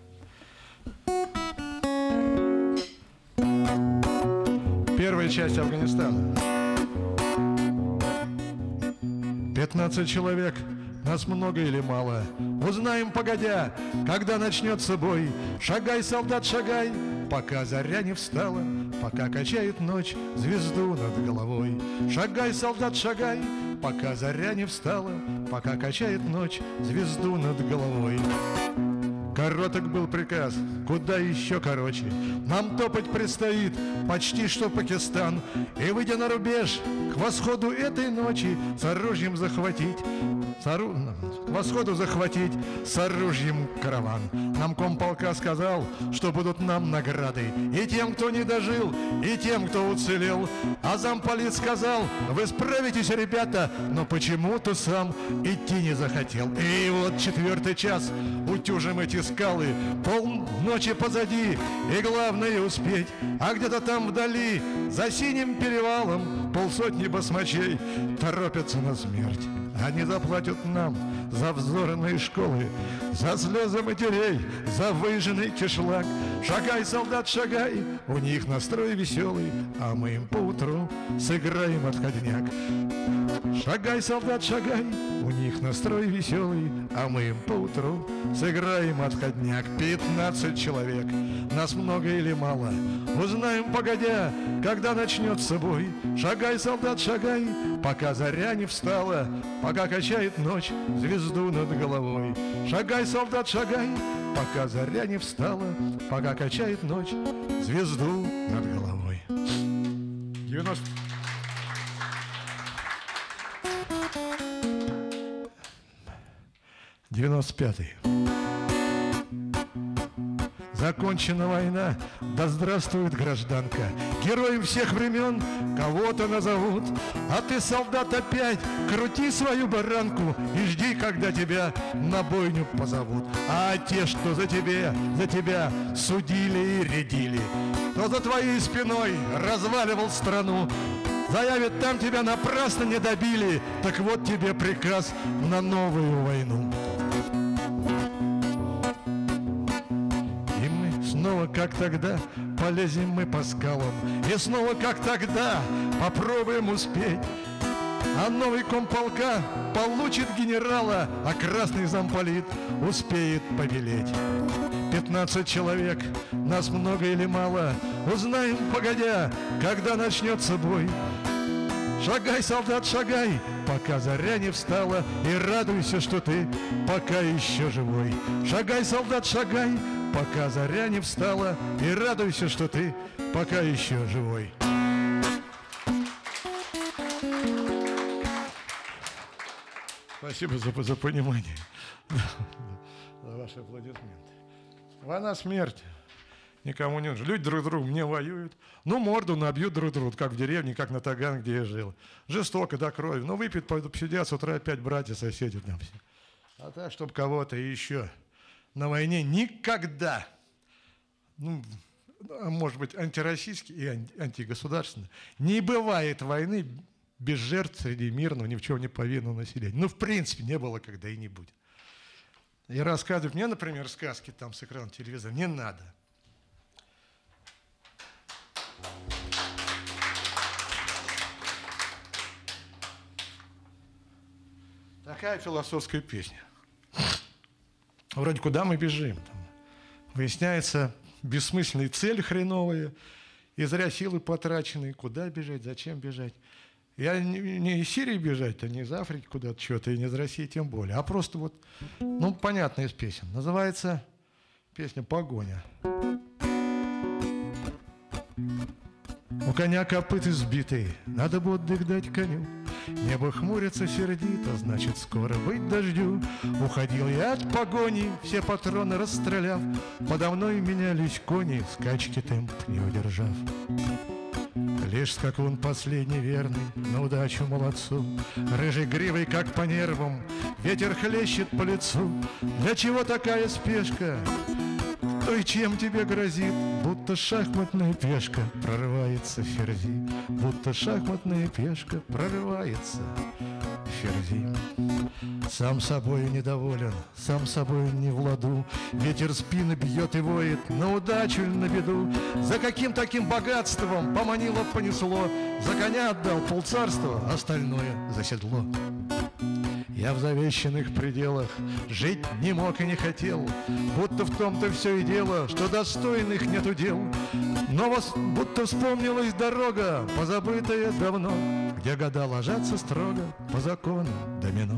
первая часть Афганистана. пятнадцать человек, нас много или мало, узнаем погодя, когда начнется бой. Шагай, солдат, шагай, пока заря не встала, пока качает ночь звезду над головой. Шагай, солдат, шагай, пока заря не встала, пока качает ночь звезду над головой. Короток был приказ, куда еще короче. Нам топать предстоит почти что Пакистан. И, выйдя на рубеж, к восходу этой ночи с оружием захватить, с ору... к восходу захватить с оружием караван. Нам комполка сказал, что будут нам награды и тем, кто не дожил, и тем, кто уцелел. А замполит сказал: вы справитесь, ребята, но почему-то сам идти не захотел. И вот четвертый час, утюжим эти скалы, полночи позади, и главное успеть. А где-то там вдали, за синим перевалом, полсотни басмачей торопятся на смерть. Они заплатят нам за взорные школы, за слезы матерей, за выжженный кишлак. Шагай, солдат, шагай, у них настрой веселый, а мы им поутру сыграем отходняк. Шагай, солдат, шагай, у них настрой веселый, а мы им поутру сыграем отходняк. Пятнадцать человек, нас много или мало, узнаем погодя, когда начнется бой. Шагай, солдат, шагай, пока заря не встала, пока качает ночь звезду над головой. Шагай, солдат, шагай, пока заря не встала, пока качает ночь звезду над головой. девяносто девяносто пятый. Закончена война, да здравствует гражданка. Героем всех времен кого-то назовут. А ты, солдат, опять крути свою баранку и жди, когда тебя на бойню позовут. А те, что за тебя, за тебя судили и рядили, кто за твоей спиной разваливал страну, заявит, там тебя напрасно не добили. Так вот тебе приказ на новую войну. Снова, как тогда, полезем мы по скалам, и снова, как тогда, попробуем успеть. А новый комполка получит генерала, а красный замполит успеет побелеть. Пятнадцать человек, нас много или мало, узнаем погодя, когда начнется бой. Шагай, солдат, шагай, пока заря не встала, и радуйся, что ты пока еще живой. Шагай, солдат, шагай, пока заря не встала, и радуйся, что ты пока еще живой. Спасибо за, за понимание, за ваши аплодисменты. Война, смерть. Никому не нужно. Люди друг другу не воюют. Ну, морду набьют друг другу, как в деревне, как на Таган, где я жил. Жестоко до крови. Ну, выпьют, пойдут, сидят, с утра опять братья, соседи там все. А так, чтобы кого-то еще на войне никогда. ну, может быть, антироссийский и антигосударственный. Не бывает войны без жертв среди мирного, ни в чем не повинного населения. Ну, в принципе, не было, когда и не будет. И рассказывать мне, например, сказки там с экрана телевизора не надо. Такая философская песня. Вроде куда мы бежим? Там выясняется бессмысленные цели хреновые, и зря силы потраченные. Куда бежать, зачем бежать? Я не, не из Сирии бежать, а не из Африки куда-то что-то, и не из России тем более. А просто вот, ну, понятно из песен. Называется песня «Погоня». У коня копыты сбитые, надо бы отдых дать коню. Небо хмурится сердито, значит, скоро быть дождю. Уходил я от погони, все патроны расстреляв. Подо мной менялись кони, скачки темп не удержав. Лишь скакун последний верный, на удачу молодцу. Рыжей гривой, как по нервам, ветер хлещет по лицу. Для чего такая спешка? Кто и чем тебе грозит? Будто шахматная пешка прорывается ферзи. Будто шахматная пешка прорывается ферзи. Сам собою недоволен, сам собою не в ладу. Ветер спины бьет и воет, на удачу или на беду. За каким таким богатством поманило, понесло? За коня отдал полцарства, остальное за седло. Я в завещанных пределах жить не мог и не хотел, будто в том-то все и дело, что достойных нету дел. Но вас будто вспомнилась дорога, позабытая давно, где года ложатся строго по закону домино.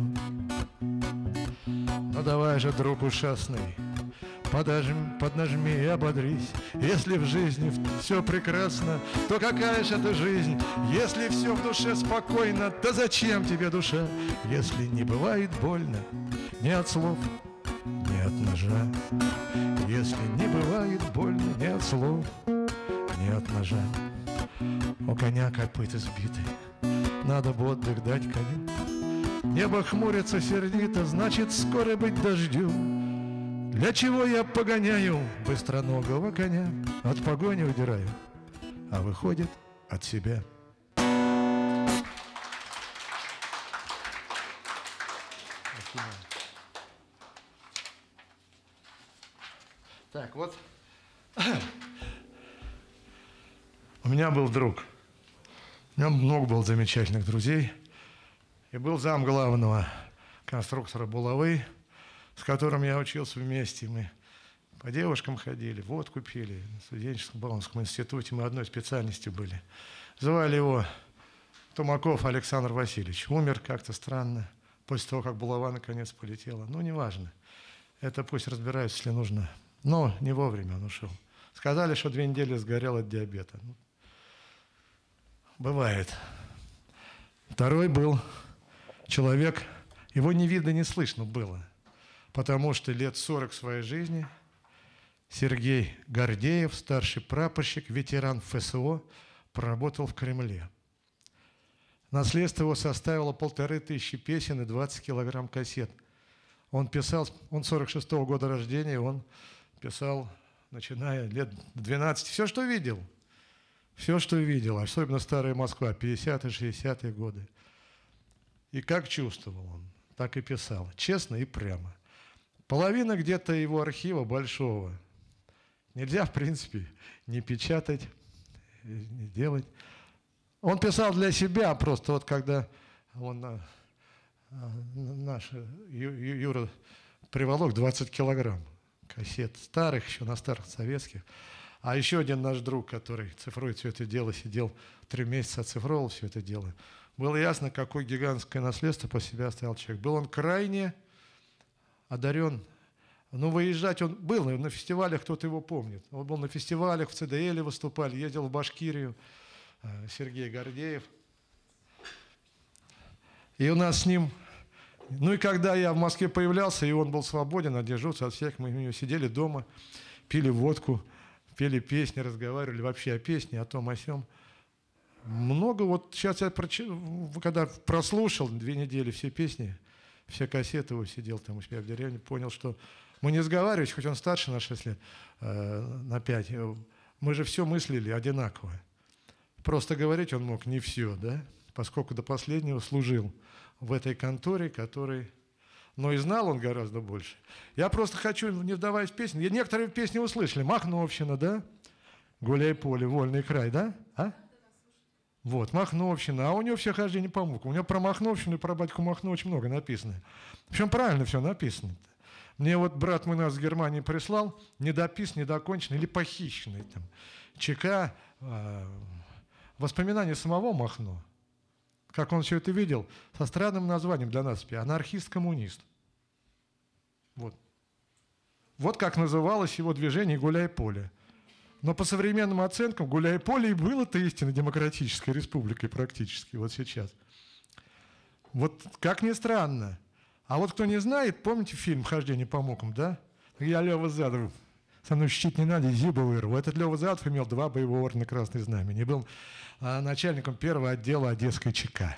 Ну давай же, друг ушастный, подожми, поднажми и ободрись. Если в жизни все прекрасно, то какая же это жизнь? Если все в душе спокойно, то зачем тебе душа? Если не бывает больно ни от слов, ни от ножа. Если не бывает больно ни от слов, ни от ножа. У коня копыта сбиты, надо бы отдых дать коню. Небо хмурится сердито, значит, скоро быть дождю. Для чего я погоняю быстроногого коня? От погони удираю, а выходит от себя. Спасибо. Так, вот. У меня был друг. У меня много было замечательных друзей. И был зам главного конструктора булавы, с которым я учился вместе. Мы по девушкам ходили, водку пили. В студенческом Бауманском институте мы одной специальности были. Звали его Тумаков Александр Васильевич. Умер как-то странно, после того, как булава наконец полетела. Ну, неважно. Это пусть разбираются, если нужно. Но не вовремя он ушел. Сказали, что две недели сгорел от диабета. Ну, бывает. Второй был человек, его не видно, не слышно было, потому что лет сорок своей жизни Сергей Гордеев, старший прапорщик, ветеран ФСО, проработал в Кремле. Наследство его составило полторы тысячи песен и двадцать килограмм кассет. Он писал, он сорок шестого года рождения, он писал, начиная лет двенадцати, все, что видел. Все, что видел, особенно старая Москва, пятидесятые, шестидесятые годы. И как чувствовал он, так и писал, честно и прямо. Половина где-то его архива большого нельзя, в принципе, не печатать, не делать. Он писал для себя, просто вот когда он, наш Юра приволок двадцать килограмм кассет старых, еще на старых советских. А еще один наш друг, который цифрует все это дело, сидел три месяца, оцифровал все это дело. Было ясно, какое гигантское наследство по себе оставил человек. Был он крайне одарен. Ну, выезжать он был на фестивалях, кто-то его помнит. Он был на фестивалях, в ЦДЛе выступали, ездил в Башкирию, Сергей Гордеев. И у нас с ним... Ну и когда я в Москве появлялся, и он был свободен от дежурства, от всех, мы у него сидели дома, пили водку, пели песни, разговаривали вообще о песне, о том, о сём. Много, вот сейчас я, проч... когда прослушал две недели все песни все кассеты его, сидел там у себя в деревне, понял, что мы не сговаривались, хоть он старше на шесть лет, э, на пять, мы же все мыслили одинаково. Просто говорить он мог не все, да, поскольку до последнего служил в этой конторе, который... Но и знал он гораздо больше. Я просто хочу, не вдаваясь в песни, некоторые песни услышали. Махновщина, да? Гуляй поле, вольный край, да? А? Вот, Махновщина. А у него все хождение по мукам. У него про Махновщину и про батьку Махно очень много написано. Причем правильно все написано. Мне вот брат мой нас с Германии прислал, недописан, недоконченный или похищенный там. ЧК, э, воспоминания самого Махно. Как он все это видел, со странным названием для нас, анархист-коммунист. Вот. Вот как называлось его движение «Гуляй поле». Но по современным оценкам «Гуляй поле» и было-то истинно демократической республикой практически, вот сейчас. Вот как ни странно. А вот кто не знает, помните фильм «Хождение по мукам», да? Я Лёва Задов. Со мной щит не надо, зиба вырву. Этот Лёва Задов имел два боевого ордена Красной Знамени. Был а, начальником первого отдела Одесской ЧК.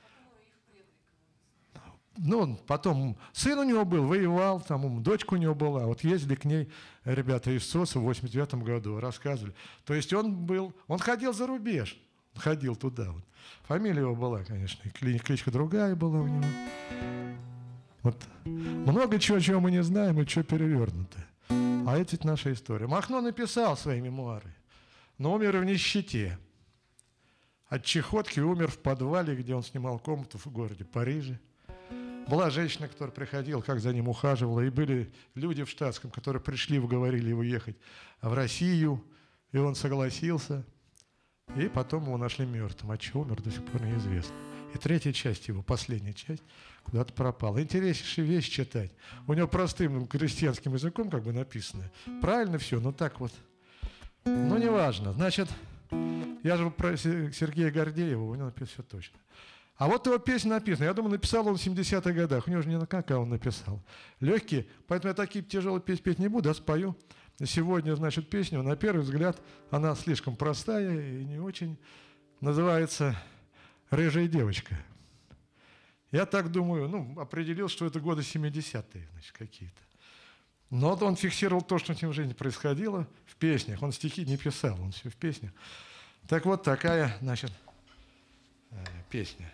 Ну, потом сын у него был, воевал, там, дочка у него была. Вот ездили к ней ребята из СОСа в восемьдесят девятом году, рассказывали. То есть он был, он ходил за рубеж, ходил туда. Вот. Фамилия его была, конечно, и кличка другая была у него. Вот. Много чего, чего мы не знаем и что перевернуто. А это наша история. Махно написал свои мемуары, но умер в нищете. От чехотки умер в подвале, где он снимал комнату в городе Париже. Была женщина, которая приходила, как за ним ухаживала, и были люди в штатском, которые пришли, уговорили его ехать в Россию, и он согласился. И потом его нашли мертвым. А чего умер, до сих пор неизвестно. И третья часть его, последняя часть, куда-то пропала. Интереснейшая вещь читать. У него простым крестьянским языком как бы написано. Правильно все, но так вот. Ну, неважно. Значит, я же про Сергея Гордеева, у него написано все точно. А вот его песня написана. Я думаю, написал он в семидесятых годах. У него же не на как он написал. Легкие. Поэтому я такие тяжелые песни петь не буду, а спою. Сегодня, значит, песню, на первый взгляд, она слишком простая и не очень. Называется «Рыжая девочка». Я так думаю, ну, определил, что это годы семидесятые, значит, какие-то. Но он фиксировал то, что с ним в жизни происходило в песнях. Он стихи не писал, он все в песнях. Так вот, такая, значит, песня.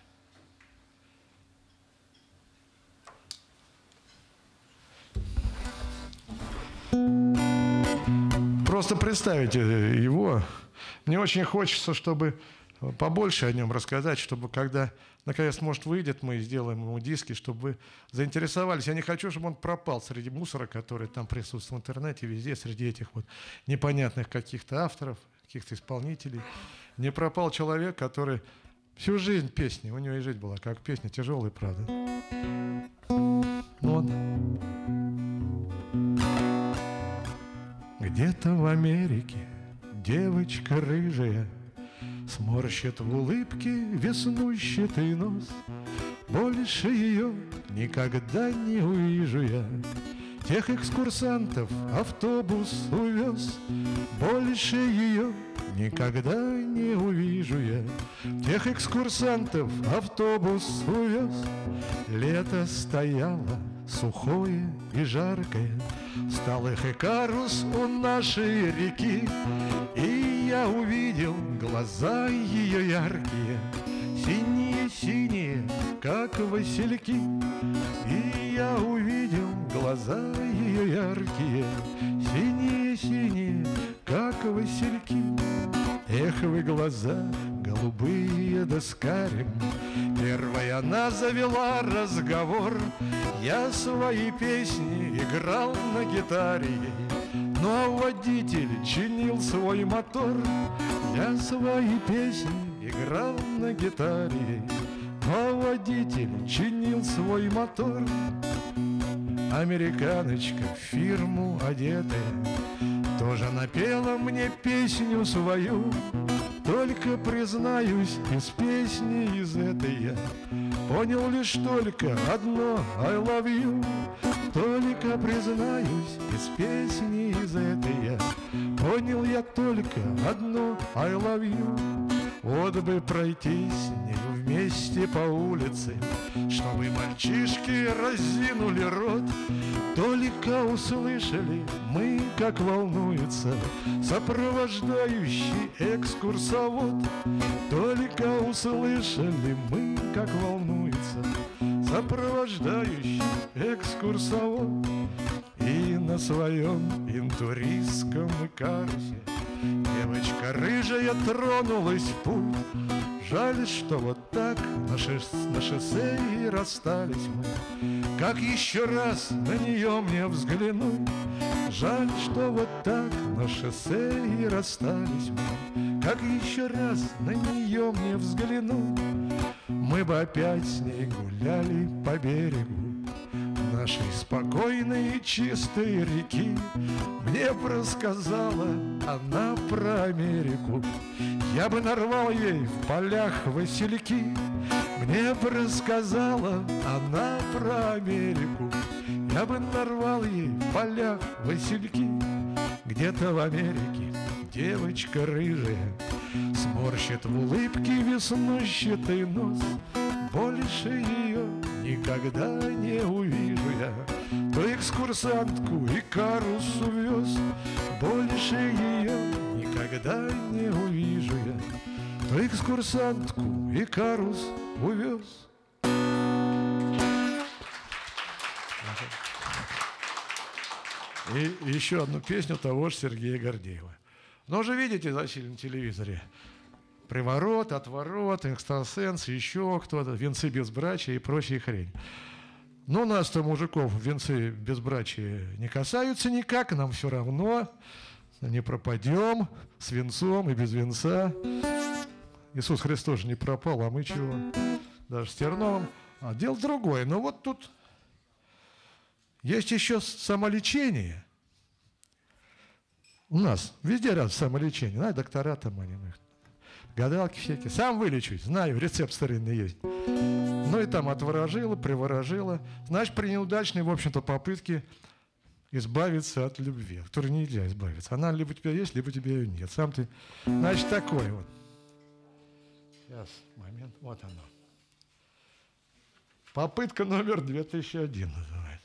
Просто представите его. Мне очень хочется, чтобы побольше о нем рассказать, чтобы когда, наконец, может, выйдет, мы сделаем ему диски, чтобы вы заинтересовались. Я не хочу, чтобы он пропал среди мусора, который там присутствует в интернете, везде, среди этих вот непонятных каких-то авторов, каких-то исполнителей. Не пропал человек, который всю жизнь песни, у него и жизнь была как песня, тяжелая, правда. Вот. Где-то в Америке девочка рыжая сморщит в улыбке веснущатый нос. Больше ее никогда не увижу я. Тех экскурсантов автобус увез. Больше ее никогда не увижу я. Тех экскурсантов автобус увез. Лето стояло сухое и жаркое. Стал их Икарус у нашей реки. И я увидел глаза ее яркие, синие-синие, как васильки. И я увидел глаза ее яркие, синие-синие, как васильки. Эх, вы глаза голубые да с карим. Первая она завела разговор. Я свои песни играл на гитаре, ну а водитель чинил свой мотор. Я свои песни играл на гитаре, ну а водитель чинил свой мотор. Американочка в фирму одетая тоже напела мне песню свою. Только, признаюсь, из песни из этой я понял лишь только одно I love you. Только, признаюсь, из песни из этой я понял я только одно I love you. Вот бы пройтись с нею вместе по улице, чтобы мальчишки разинули рот. Только услышали мы, как волнуется сопровождающий экскурсовод. Только услышали мы, как волнуется сопровождающий экскурсовод. И на своем интуристском карте девочка рыжая тронулась в путь. Жаль, что вот так на, шоссе, на шоссе и расстались мы. Как еще раз на нее мне взглянуть? Жаль, что вот так на шоссе и расстались мы. Как еще раз на нее мне взглянуть? Мы бы опять с ней гуляли по берегу нашей спокойной и чистой реки. Мне бы рассказала она про Америку, я бы нарвал ей в полях васильки. Мне бы рассказала она про Америку, я бы нарвал ей в полях васильки. Где-то в Америке девочка рыжая сморщит в улыбке веснущатый нос. Больше ее никогда не увижу я, то экскурсантку и карус увез. Больше ее никогда не увижу я, то экскурсантку и карус увез. И еще одну песню того же Сергея Гордеева. Но уже видите на телевизоре: приворот, отворот, экстрасенс, еще кто-то, венцы безбрачия и прочая хрень. Но нас-то, мужиков, венцы безбрачия не касаются никак, нам все равно, не пропадем с венцом и без венца. Иисус Христос же не пропал, а мы чего? Даже с Терновым. А дело другое. Но вот тут есть еще самолечение. У нас везде рядом самолечение. Знаете, доктора там они, гадалки всякие. Сам вылечусь, знаю, рецепт старинный есть. Ну и там отворожила, приворожила. Значит, при неудачной, в общем-то, попытке избавиться от любви, от которой нельзя избавиться. Она либо у тебя есть, либо у тебя ее нет. Сам ты, значит, такой вот. Сейчас, момент, вот оно. Попытка номер две тысячи один называется.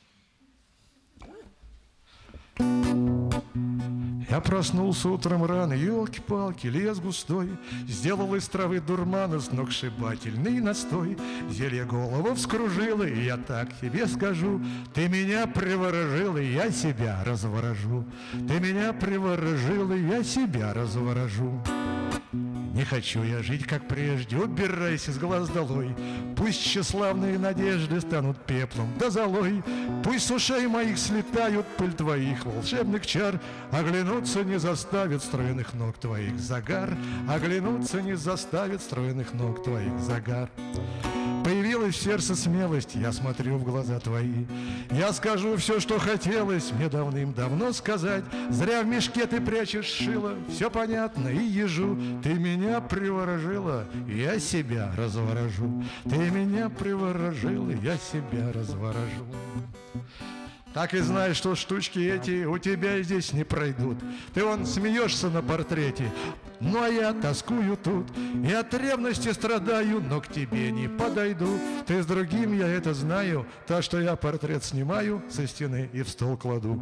Я проснулся утром рано, елки-палки, лес густой, сделал из травы дурмана сногсшибательный настой. Зелье голову вскружило, и я так тебе скажу: ты меня приворожил, и я себя разворожу. Ты меня приворожил, и я себя разворожу. Не хочу я жить, как прежде, убирайся с глаз долой. Пусть тщеславные надежды станут пеплом да золой. Пусть с ушей моих слетают пыль твоих волшебных чар. Оглянуться не заставит стройных ног твоих загар. Оглянуться не заставит стройных ног твоих загар. Появилась в сердце смелость, я смотрю в глаза твои. Я скажу все, что хотелось мне давным-давно сказать. Зря в мешке ты прячешь шило, все понятно и ежу. Ты меня приворожила, я себя разворожу. Ты меня приворожила, я себя разворожу. Так и знаешь, что штучки эти у тебя здесь не пройдут. Ты вон смеешься на портрете, ну а я тоскую тут. И от ревности страдаю, но к тебе не подойду. Ты с другим, я это знаю, так что я портрет снимаю со стены и в стол кладу.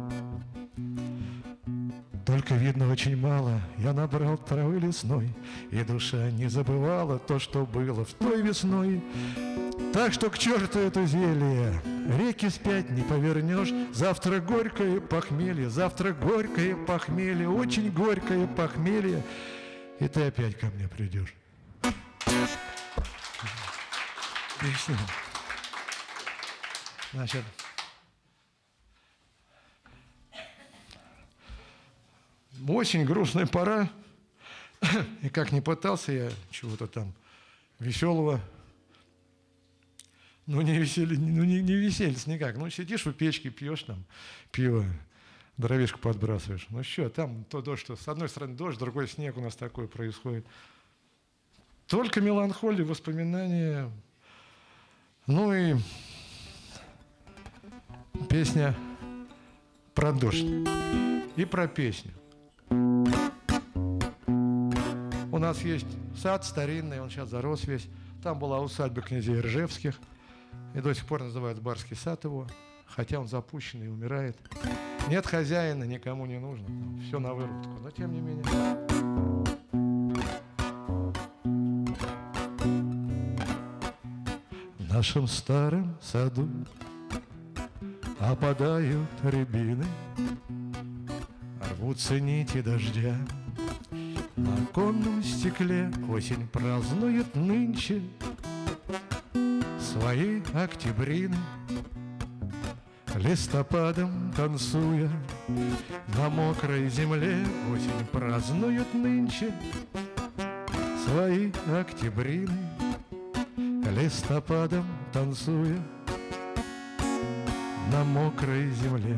Только видно очень мало, я набрал травы лесной, и душа не забывала то, что было в той весной. Так что к черту это зелье, реки спять не повернешь. Завтра горькое похмелье, завтра горькое похмелье, очень горькое похмелье, и ты опять ко мне придешь. Значит, очень грустная пора, и как ни пытался я чего-то там веселого, ну не веселье, ну не, не веселье никак. Ну сидишь у печки, пьешь там пиво, дровишку подбрасываешь. Ну что, там то дождь, что с одной стороны дождь, с другой снег у нас такое происходит. Только меланхолия, воспоминания. Ну и песня про дождь и про песню. У нас есть Сад старинный, он сейчас зарос весь. Там была усадьба князей Ржевских. И до сих пор называют Барский сад его. Хотя он запущенный и умирает. Нет хозяина, никому не нужно. Там все на вырубку. Но тем не менее. В нашем старом саду опадают рябины, рвутся нити дождя. На оконном стекле осень празднует нынче свои октябрины. Листопадом танцуя на мокрой земле, осень празднует нынче свои октябрины. Листопадом танцуя на мокрой земле.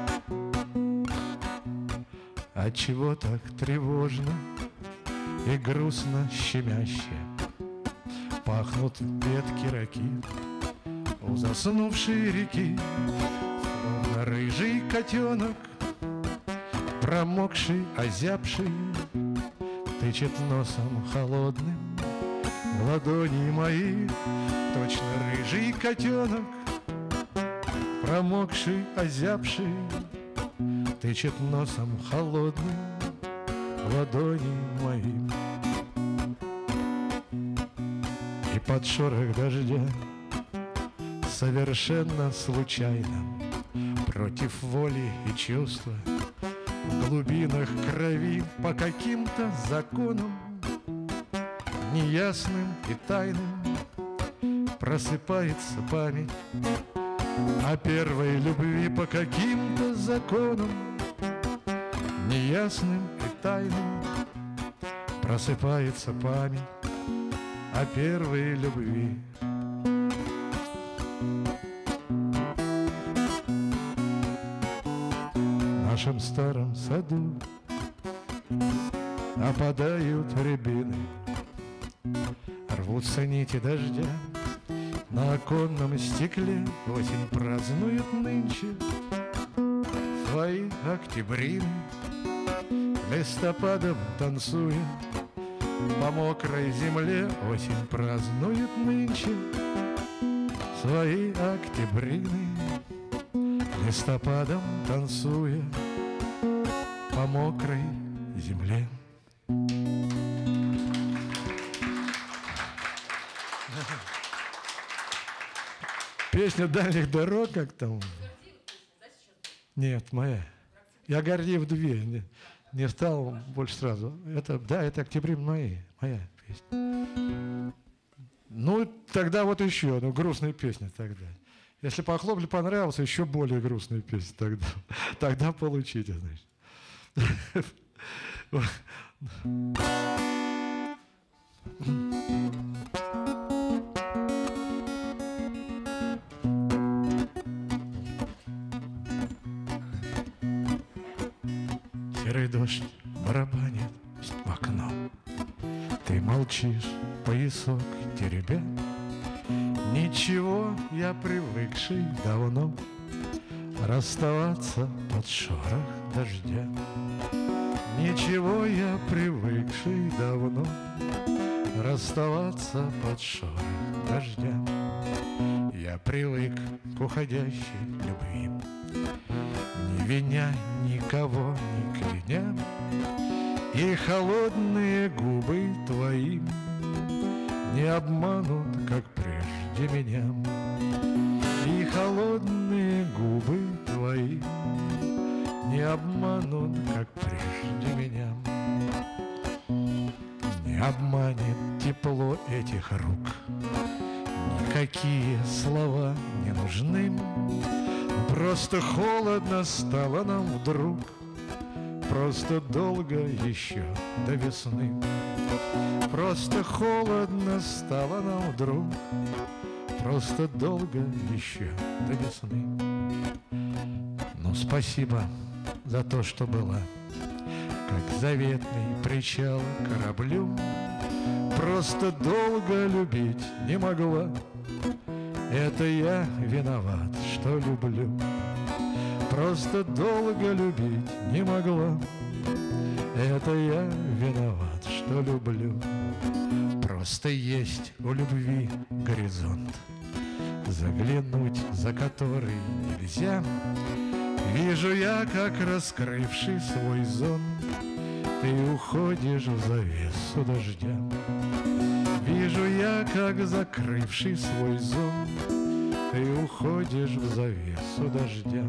Отчего так тревожно и грустно щемяще пахнут ветки ракит у заснувшей реки, словно рыжий котенок, промокший, озябший, тычет носом холодным в ладони мои. Точно рыжий котенок, промокший, озябший, тычет носом холодным в ладони мои. И под шорох дождя совершенно случайно, против воли и чувства, в глубинах крови по каким-то законам неясным и тайным просыпается память о первой любви. По каким-то законам неясным и тайным просыпается память о первой любви. В нашем старом саду опадают рябины, рвутся нити дождя. На оконном стекле осень празднует нынче свои октябрины. Листопадом танцуя по мокрой земле, осень празднует нынче свои октябрины. Листопадом танцуя по мокрой земле. Песня «Дальних дорог», как там? Нет, моя. Я Гордеев две. Не, не стал больше сразу. Это, да, это «Октябрин» мои, моя песня. Ну, тогда вот еще, ну, грустная песня тогда. Если «Похлопали» понравился, еще более грустная песня тогда. Тогда получите, значит. Серый дождь барабанит в окно. Ты молчишь, поясок теребя. Ничего, я привыкший давно расставаться под шорох дождя. Ничего, я привыкший давно расставаться под шорох дождя. Я привык к уходящей любви, не виня никого, не кляня. И холодные губы твои не обманут, как прежде меня. И холодные губы твои не обманут, как прежде меня. Не обманет тепло этих рук, никакие слова не нужны. Просто холодно стало нам вдруг, просто долго еще до весны. Просто холодно стало нам вдруг, просто долго еще до весны. Ну, спасибо за то, что была, как заветный причал кораблю. Просто долго любить не могла, это я виноват, что люблю. Просто долго любить не могла, это я виноват, что люблю. Просто есть у любви горизонт, заглянуть за который нельзя. Вижу я, как, раскрывший свой зонт, ты уходишь в завесу дождя. Вижу я, как, закрывший свой зонт, ты уходишь в завесу дождя.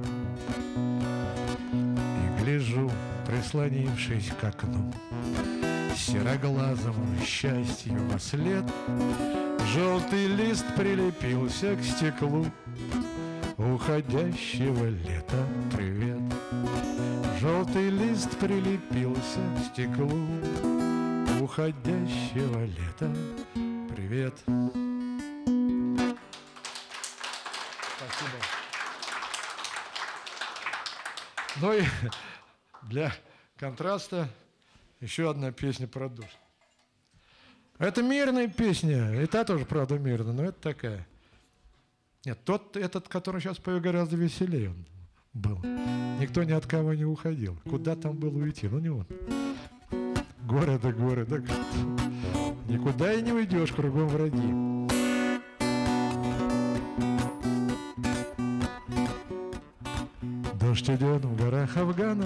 И гляжу, прислонившись к окну, сероглазому счастью во след. Желтый лист прилепился к стеклу уходящего лета. Привет. Желтый лист прилепился к стеклу уходящего лета. Привет. Спасибо. Ну и для контраста еще одна песня про дождь. Это мирная песня, и та тоже, правда, мирная, но это такая. Нет, тот, этот, который сейчас пою, гораздо веселее он был. Никто ни от кого не уходил. Куда там было уйти? Ну, не он. Горы да горы, да. Никуда и не уйдешь, кругом враги. Дождь идет в горах Афгана.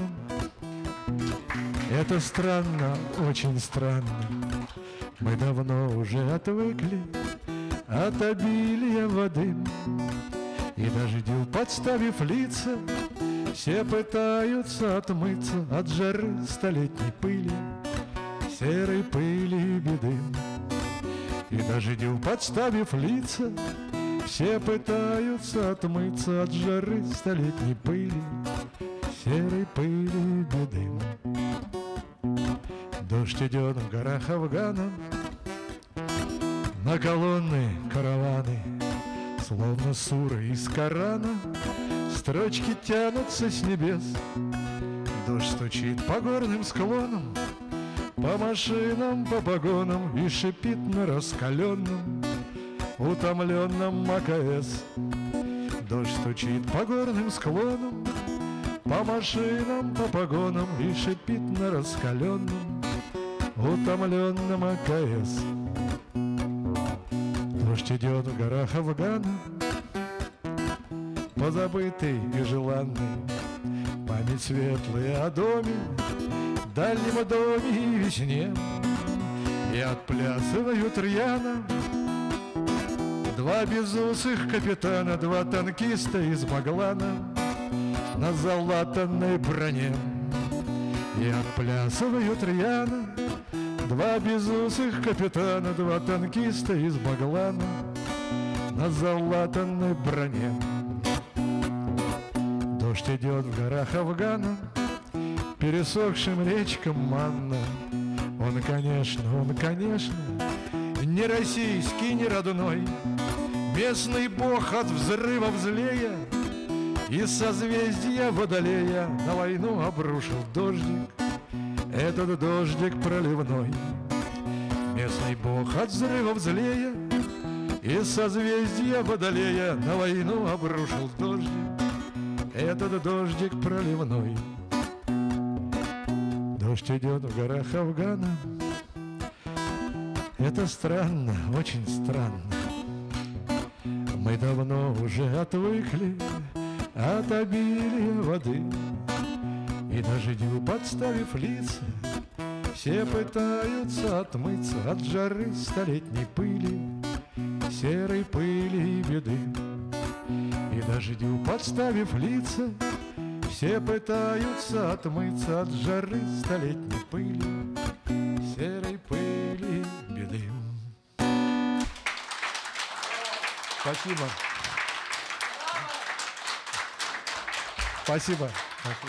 Это странно, очень странно. Мы давно уже отвыкли от обилия воды. И дождю, подставив лица, все пытаются отмыться от жары столетней пыли, серой пыли и беды. И дождю, подставив лица, все пытаются отмыться от жары столетней пыли, серой пыли и беды. Дождь идет в горах Афгана, на колонны караваны, словно суры из Корана, строчки тянутся с небес. Дождь стучит по горным склонам, по машинам, по погонам и шипит на раскаленном, утомленном АКС. Дождь стучит по горным склонам, по машинам, по погонам и шипит на раскаленном, утомленном АКС. Дождь идет в горах Афгана, позабытый и желанный, память светлая о доме, дальнем доме и весне. И отплясывают рьяно два безусых капитана, два танкиста из Маглана на залатанной броне. И отплясывают рьяно два безусых капитана, два танкиста из Маглана на залатанной броне. Дождь идет в горах Афгана, пересохшим речкам манна. Он, конечно, он, конечно, не российский, не родной, местный бог от взрывов злея, из созвездия Водолея на войну обрушил дождик, этот дождик проливной. Местный бог от взрывов злея, из созвездия Водолея на войну обрушил дождик, этот дождик проливной. Дождь идет в горах Афгана. Это странно, очень странно. Мы давно уже отвыкли от обилия воды. И дождю, подставив лица, все пытаются отмыться от жары столетней пыли, серой пыли и беды. И дождю, подставив лица, все пытаются отмыться от жары столетней пыли, серой пыли и беды. Спасибо. Спасибо. Спасибо.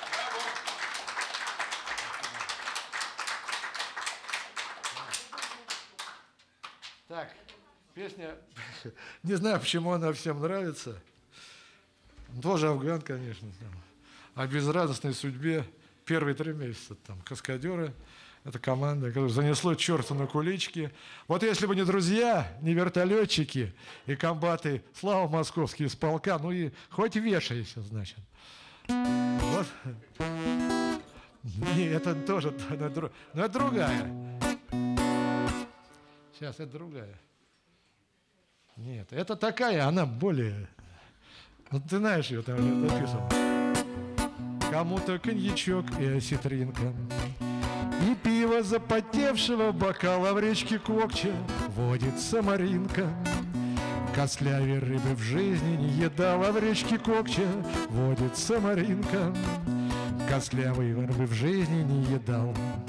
Так, песня, не знаю, почему она всем нравится. Тоже афган, конечно. Там. О безрадостной судьбе первые три месяца. Там каскадеры, это команда, которая занесло черту на кулички. Вот если бы не друзья, не вертолетчики и комбаты, слава московский из полка, ну и хоть вешайся, значит. Вот. Не, это тоже, но это другая. Сейчас, это другая. Нет, это такая, она более... Ну, ты знаешь ее, там написано. Кому-то коньячок и осетринка, и пиво запотевшего бокала в речке Кокча водится Маринка. Костлявей рыбы в жизни не едала в речке Кокча водится Маринка. Костлявой рыбы в жизни не едал.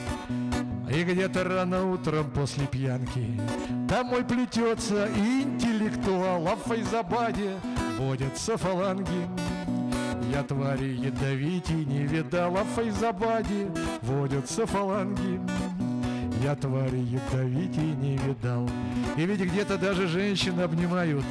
И где-то рано утром после пьянки домой плетется интеллектуал, а в Файзабаде водятся фаланги. Я твари ядовитей не видал, а в Файзабаде водятся фаланги. Я твари ядовитей не видал. И ведь где-то даже женщин обнимают,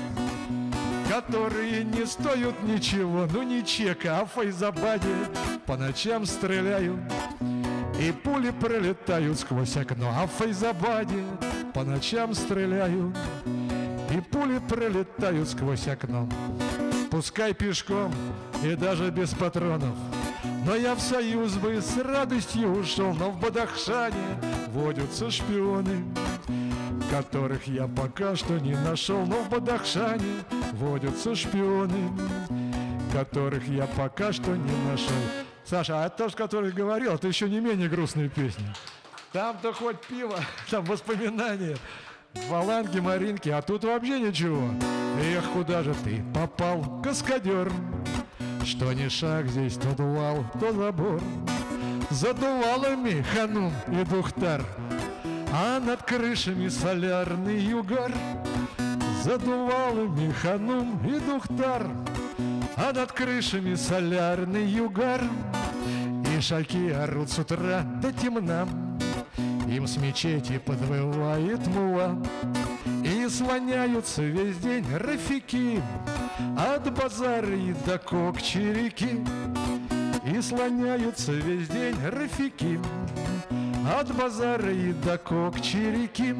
которые не стоят ничего, ну не чека, а в Файзабаде по ночам стреляют. И пули пролетают сквозь окно, а в Файзабаде по ночам стреляют. И пули пролетают сквозь окно. Пускай пешком и даже без патронов, но я в Союз бы с радостью ушел. Но в Бадахшане водятся шпионы, которых я пока что не нашел. Но в Бадахшане водятся шпионы, которых я пока что не нашел. Саша, а то, с которой говорил, это еще не менее грустная песня. Там-то хоть пиво, там воспоминания, фаланги, Маринки, а тут вообще ничего. Эх, куда же ты попал, каскадер? Что ни шаг здесь, то дувал, то забор. За дувалами ханум и духтар, а над крышами солярный угар. За дувалами ханум и духтар, а над крышами солярный угар. И шальки орут с утра до темна, им с мечети подвывает мула. И слоняются весь день рафики от базара и до Кокчи-реки. И слоняются весь день рафики от базара и до Кокчи-реки.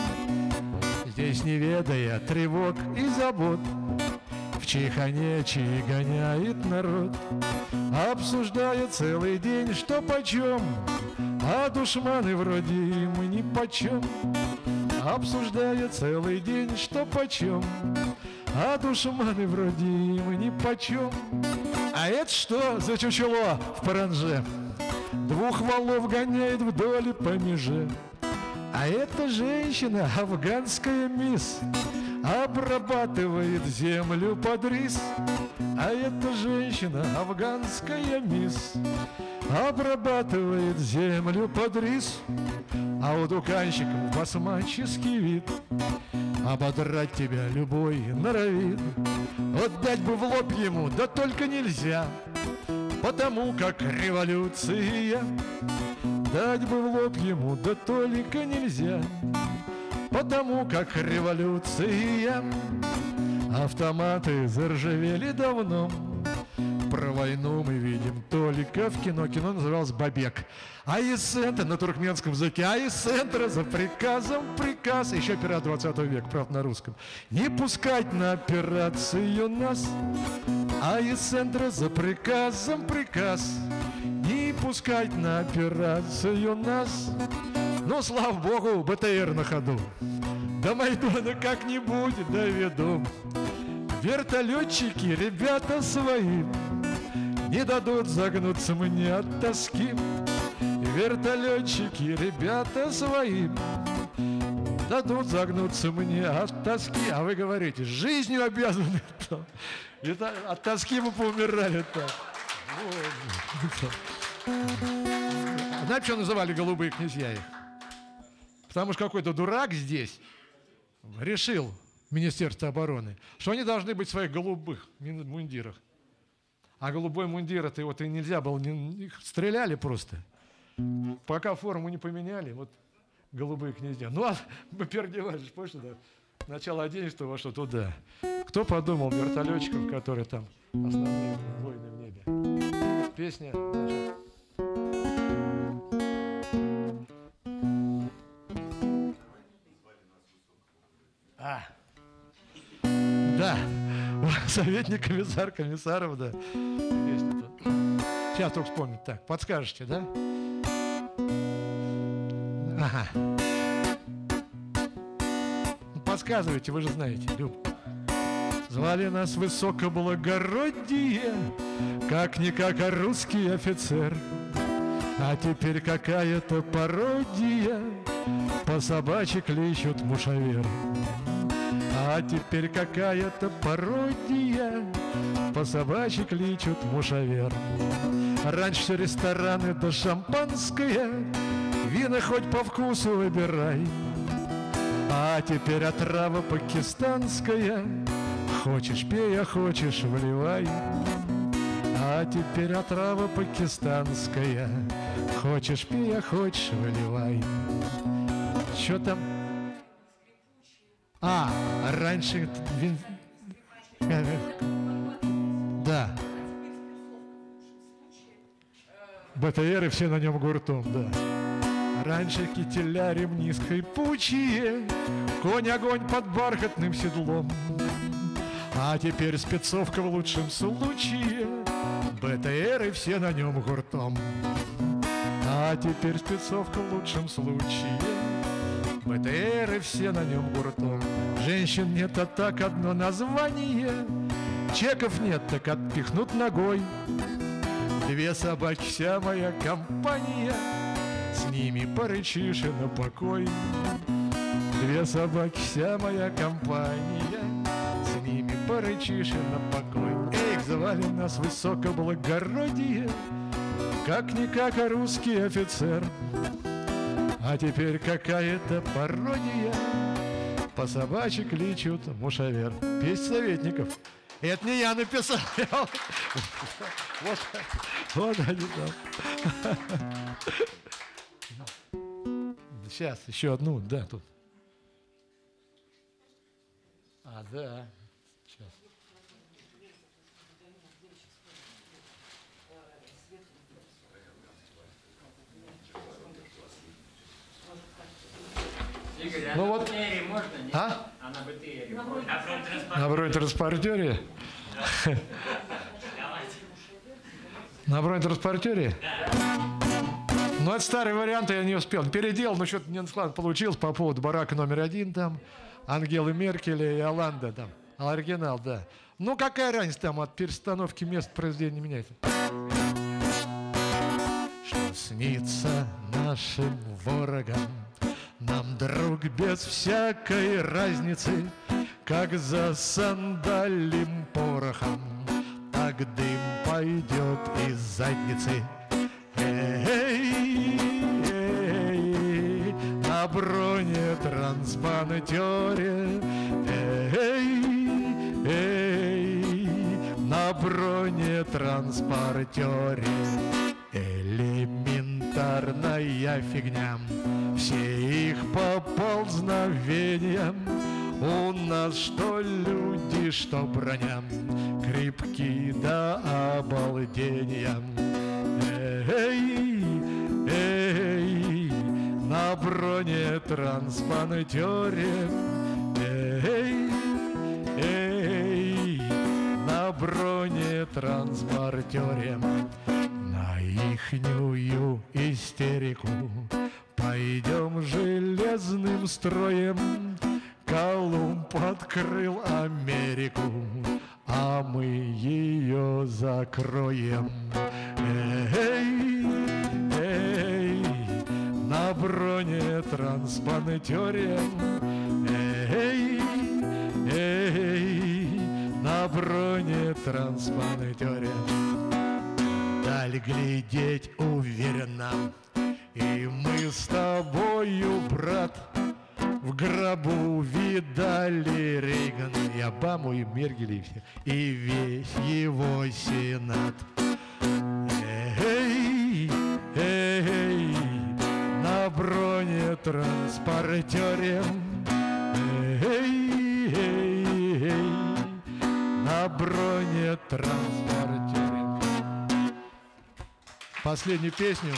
Здесь не ведая тревог и забот, в Чиханечи гоняет народ, обсуждая целый день, что почем, а душманы вроде им нипочем. Обсуждая целый день, что почем, а душманы вроде им нипочем. А это что за чучело в паранже? Двух валов гоняет вдоль по меже. А эта женщина, афганская мисс, обрабатывает землю под рис. А эта женщина, афганская мисс, обрабатывает землю под рис. А у дуканщиков басмаческий вид, ободрать тебя любой норовит. Вот дать бы в лоб ему, да только нельзя, потому как революция. Дать бы в лоб ему, да только нельзя, потому как революция. Автоматы заржавели давно, про войну мы видим только в кино. Кино называлось «Бабек». А из центра на туркменском языке, а из центра за приказом приказ. Еще пират двадцатого века, правда, на русском. Не пускать на операцию нас. А из центра за приказом приказ. Не пускать на операцию нас. Но, слава богу, БТР на ходу. До Майдана как-нибудь доведу. Вертолетчики, ребята свои, не дадут загнуться мне от тоски. Вертолетчики, ребята свои, дадут загнуться мне от тоски. А вы говорите, жизнью обязаны. Это, от тоски мы поумирали так. Знаете, что называли голубые князья их? Потому что какой-то дурак здесь решил, Министерство обороны, что они должны быть в своих голубых мундирах. А голубой мундир, это вот и нельзя было, их стреляли просто. Пока форму не поменяли, вот голубые князья. Ну, а мы переодевались, помнишь, да? Начало одиннадцатого вошло туда. Кто подумал вертолетчиков, которые там основные войны в небе? Песня, значит. А, да, советник комиссар Комиссаров, да. Песня-то. Сейчас только вспомнить. Так, подскажете, да? Ага. Рассказывайте, вы же знаете, Люб. Звали нас высокоблагородие, как-никак, а русский офицер. А теперь какая-то пародия, по собачьи кличут мушавер. А теперь какая-то пародия, по собачьи кличут мушавер. Раньше все рестораны да шампанское, вина хоть по вкусу выбирай. А теперь отрава пакистанская, хочешь пей, а хочешь вливай. А теперь отрава пакистанская, хочешь пей, а хочешь выливай. Что там? А, раньше... вин- Да. БТРы все на нем гуртом, да. Раньше кителя ремнисткой пучие, конь-огонь под бархатным седлом. А теперь спецовка в лучшем случае, БТРы все на нем гуртом. А теперь спецовка в лучшем случае, БТРы все на нем гуртом. Женщин нет, а так одно название, чеков нет, так отпихнут ногой. Две собаки, вся моя компания, с ними порычишь и на покой. Две собаки, вся моя компания, с ними порычишь и на покой. Эх, звали нас высокоблагородие, как-никак, а русский офицер. А теперь какая-то пародия, по собачьи кличут мушавер. Песнь советников. Это не я написал. Вот, вот они там. Сейчас, еще одну, да, тут. А, да. Сейчас. Игорь, а Ну на вот. БТРе можно, нет? А? А на БТРе можно? На бронетранспортере? На бронетранспортере? Ну, это старый вариант, я не успел. Переделал, но что-то не складно получилось по поводу барака номер один там, Ангелы Меркеля и Оланда там. Оригинал, да. Ну, какая разница там от перестановки мест произведения меняется? Что снится нашим ворогам, нам, друг, без всякой разницы, как за сандалим порохом, так дым пойдет из задницы. Эй, эй, на бронетранспортере, эй, эй, на бронетранспортере. Элементарная фигня, все их поползновения. У нас что люди, что броня, крепки до обалдения. Эй, эй, на бронетранспортере, эй, эй, на бронетранспортере. На ихнюю истерику пойдем железным строем. Колумб открыл Америку, а мы ее закроем. Эй, эй, на бронетранспортере, эй, эй, на бронетранспортере. Даль глядеть уверенно, и мы с тобою, брат, в гробу видали Рейгана и Обаму, и Мергеля, и весь его сенат. Эй, эй, на бронетранспортере, эй, эй, эй, на бронетранспортере. Последнюю песню.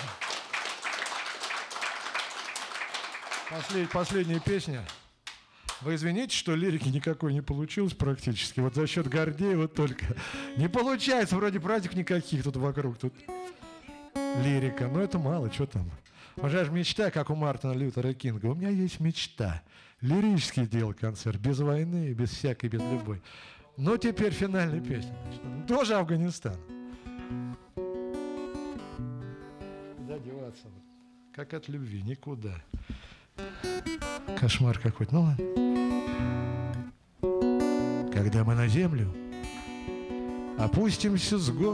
Послед, последняя песня. Вы извините, что лирики никакой не получилось практически. Вот за счет Гордеева только. Не получается, вроде праздник никаких тут вокруг. Тут лирика. Но это мало, что там. Уже же мечта, как у Мартина Лютера Кинга. У меня есть мечта. Лирический делал концерт, без войны, без всякой, без любой. Но теперь финальная песня. Значит, тоже Афганистан. Куда деваться? Как от любви, никуда. Кошмар какой-то. Ну ладно. Когда мы на землю опустимся с гор,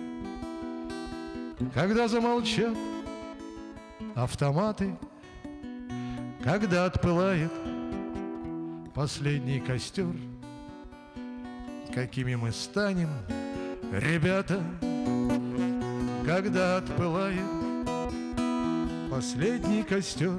когда замолчат автоматы, когда отпылает последний костер, какими мы станем, ребята, когда отпылает последний костер,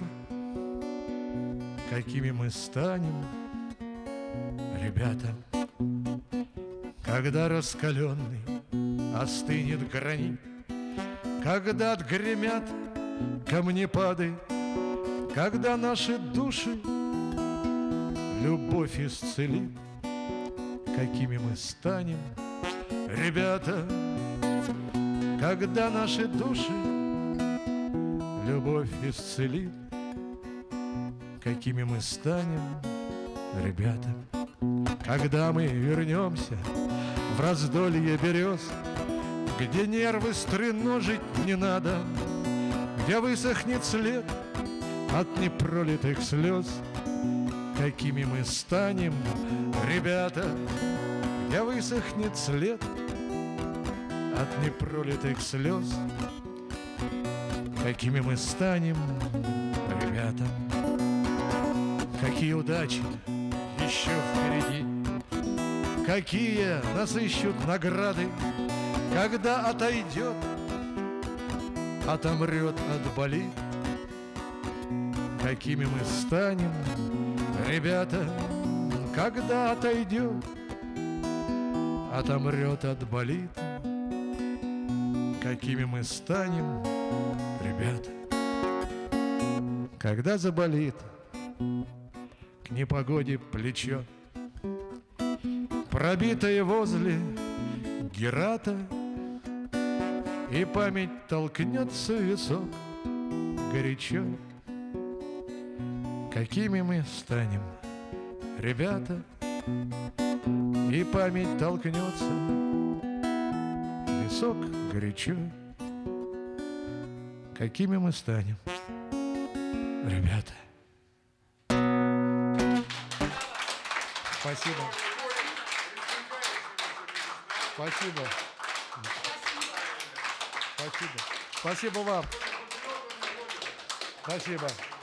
какими мы станем, ребята, когда раскаленный остынет гранит, когда отгремят камнепады, когда наши души любовь исцелит, какими мы станем, ребята, когда наши души любовь исцелит, какими мы станем, ребята, когда мы вернемся в раздолье берез, где нервы стреножить не надо, где высохнет след от непролитых слез, какими мы станем, ребята, где высохнет след от непролитых слез, какими мы станем, ребята. Какие удачи еще впереди, какие нас ищут награды, когда отойдет, отомрет, отболит, какими мы станем, ребята, когда отойдет, отомрет, отболит, какими мы станем, ребята, когда заболит к непогоде плечо, пробитое возле Герата, и память толкнется в висок горячо, какими мы станем, ребята, и память толкнется в висок горячо, какими мы станем, ребята. Спасибо. Спасибо. Спасибо. Спасибо вам. Спасибо.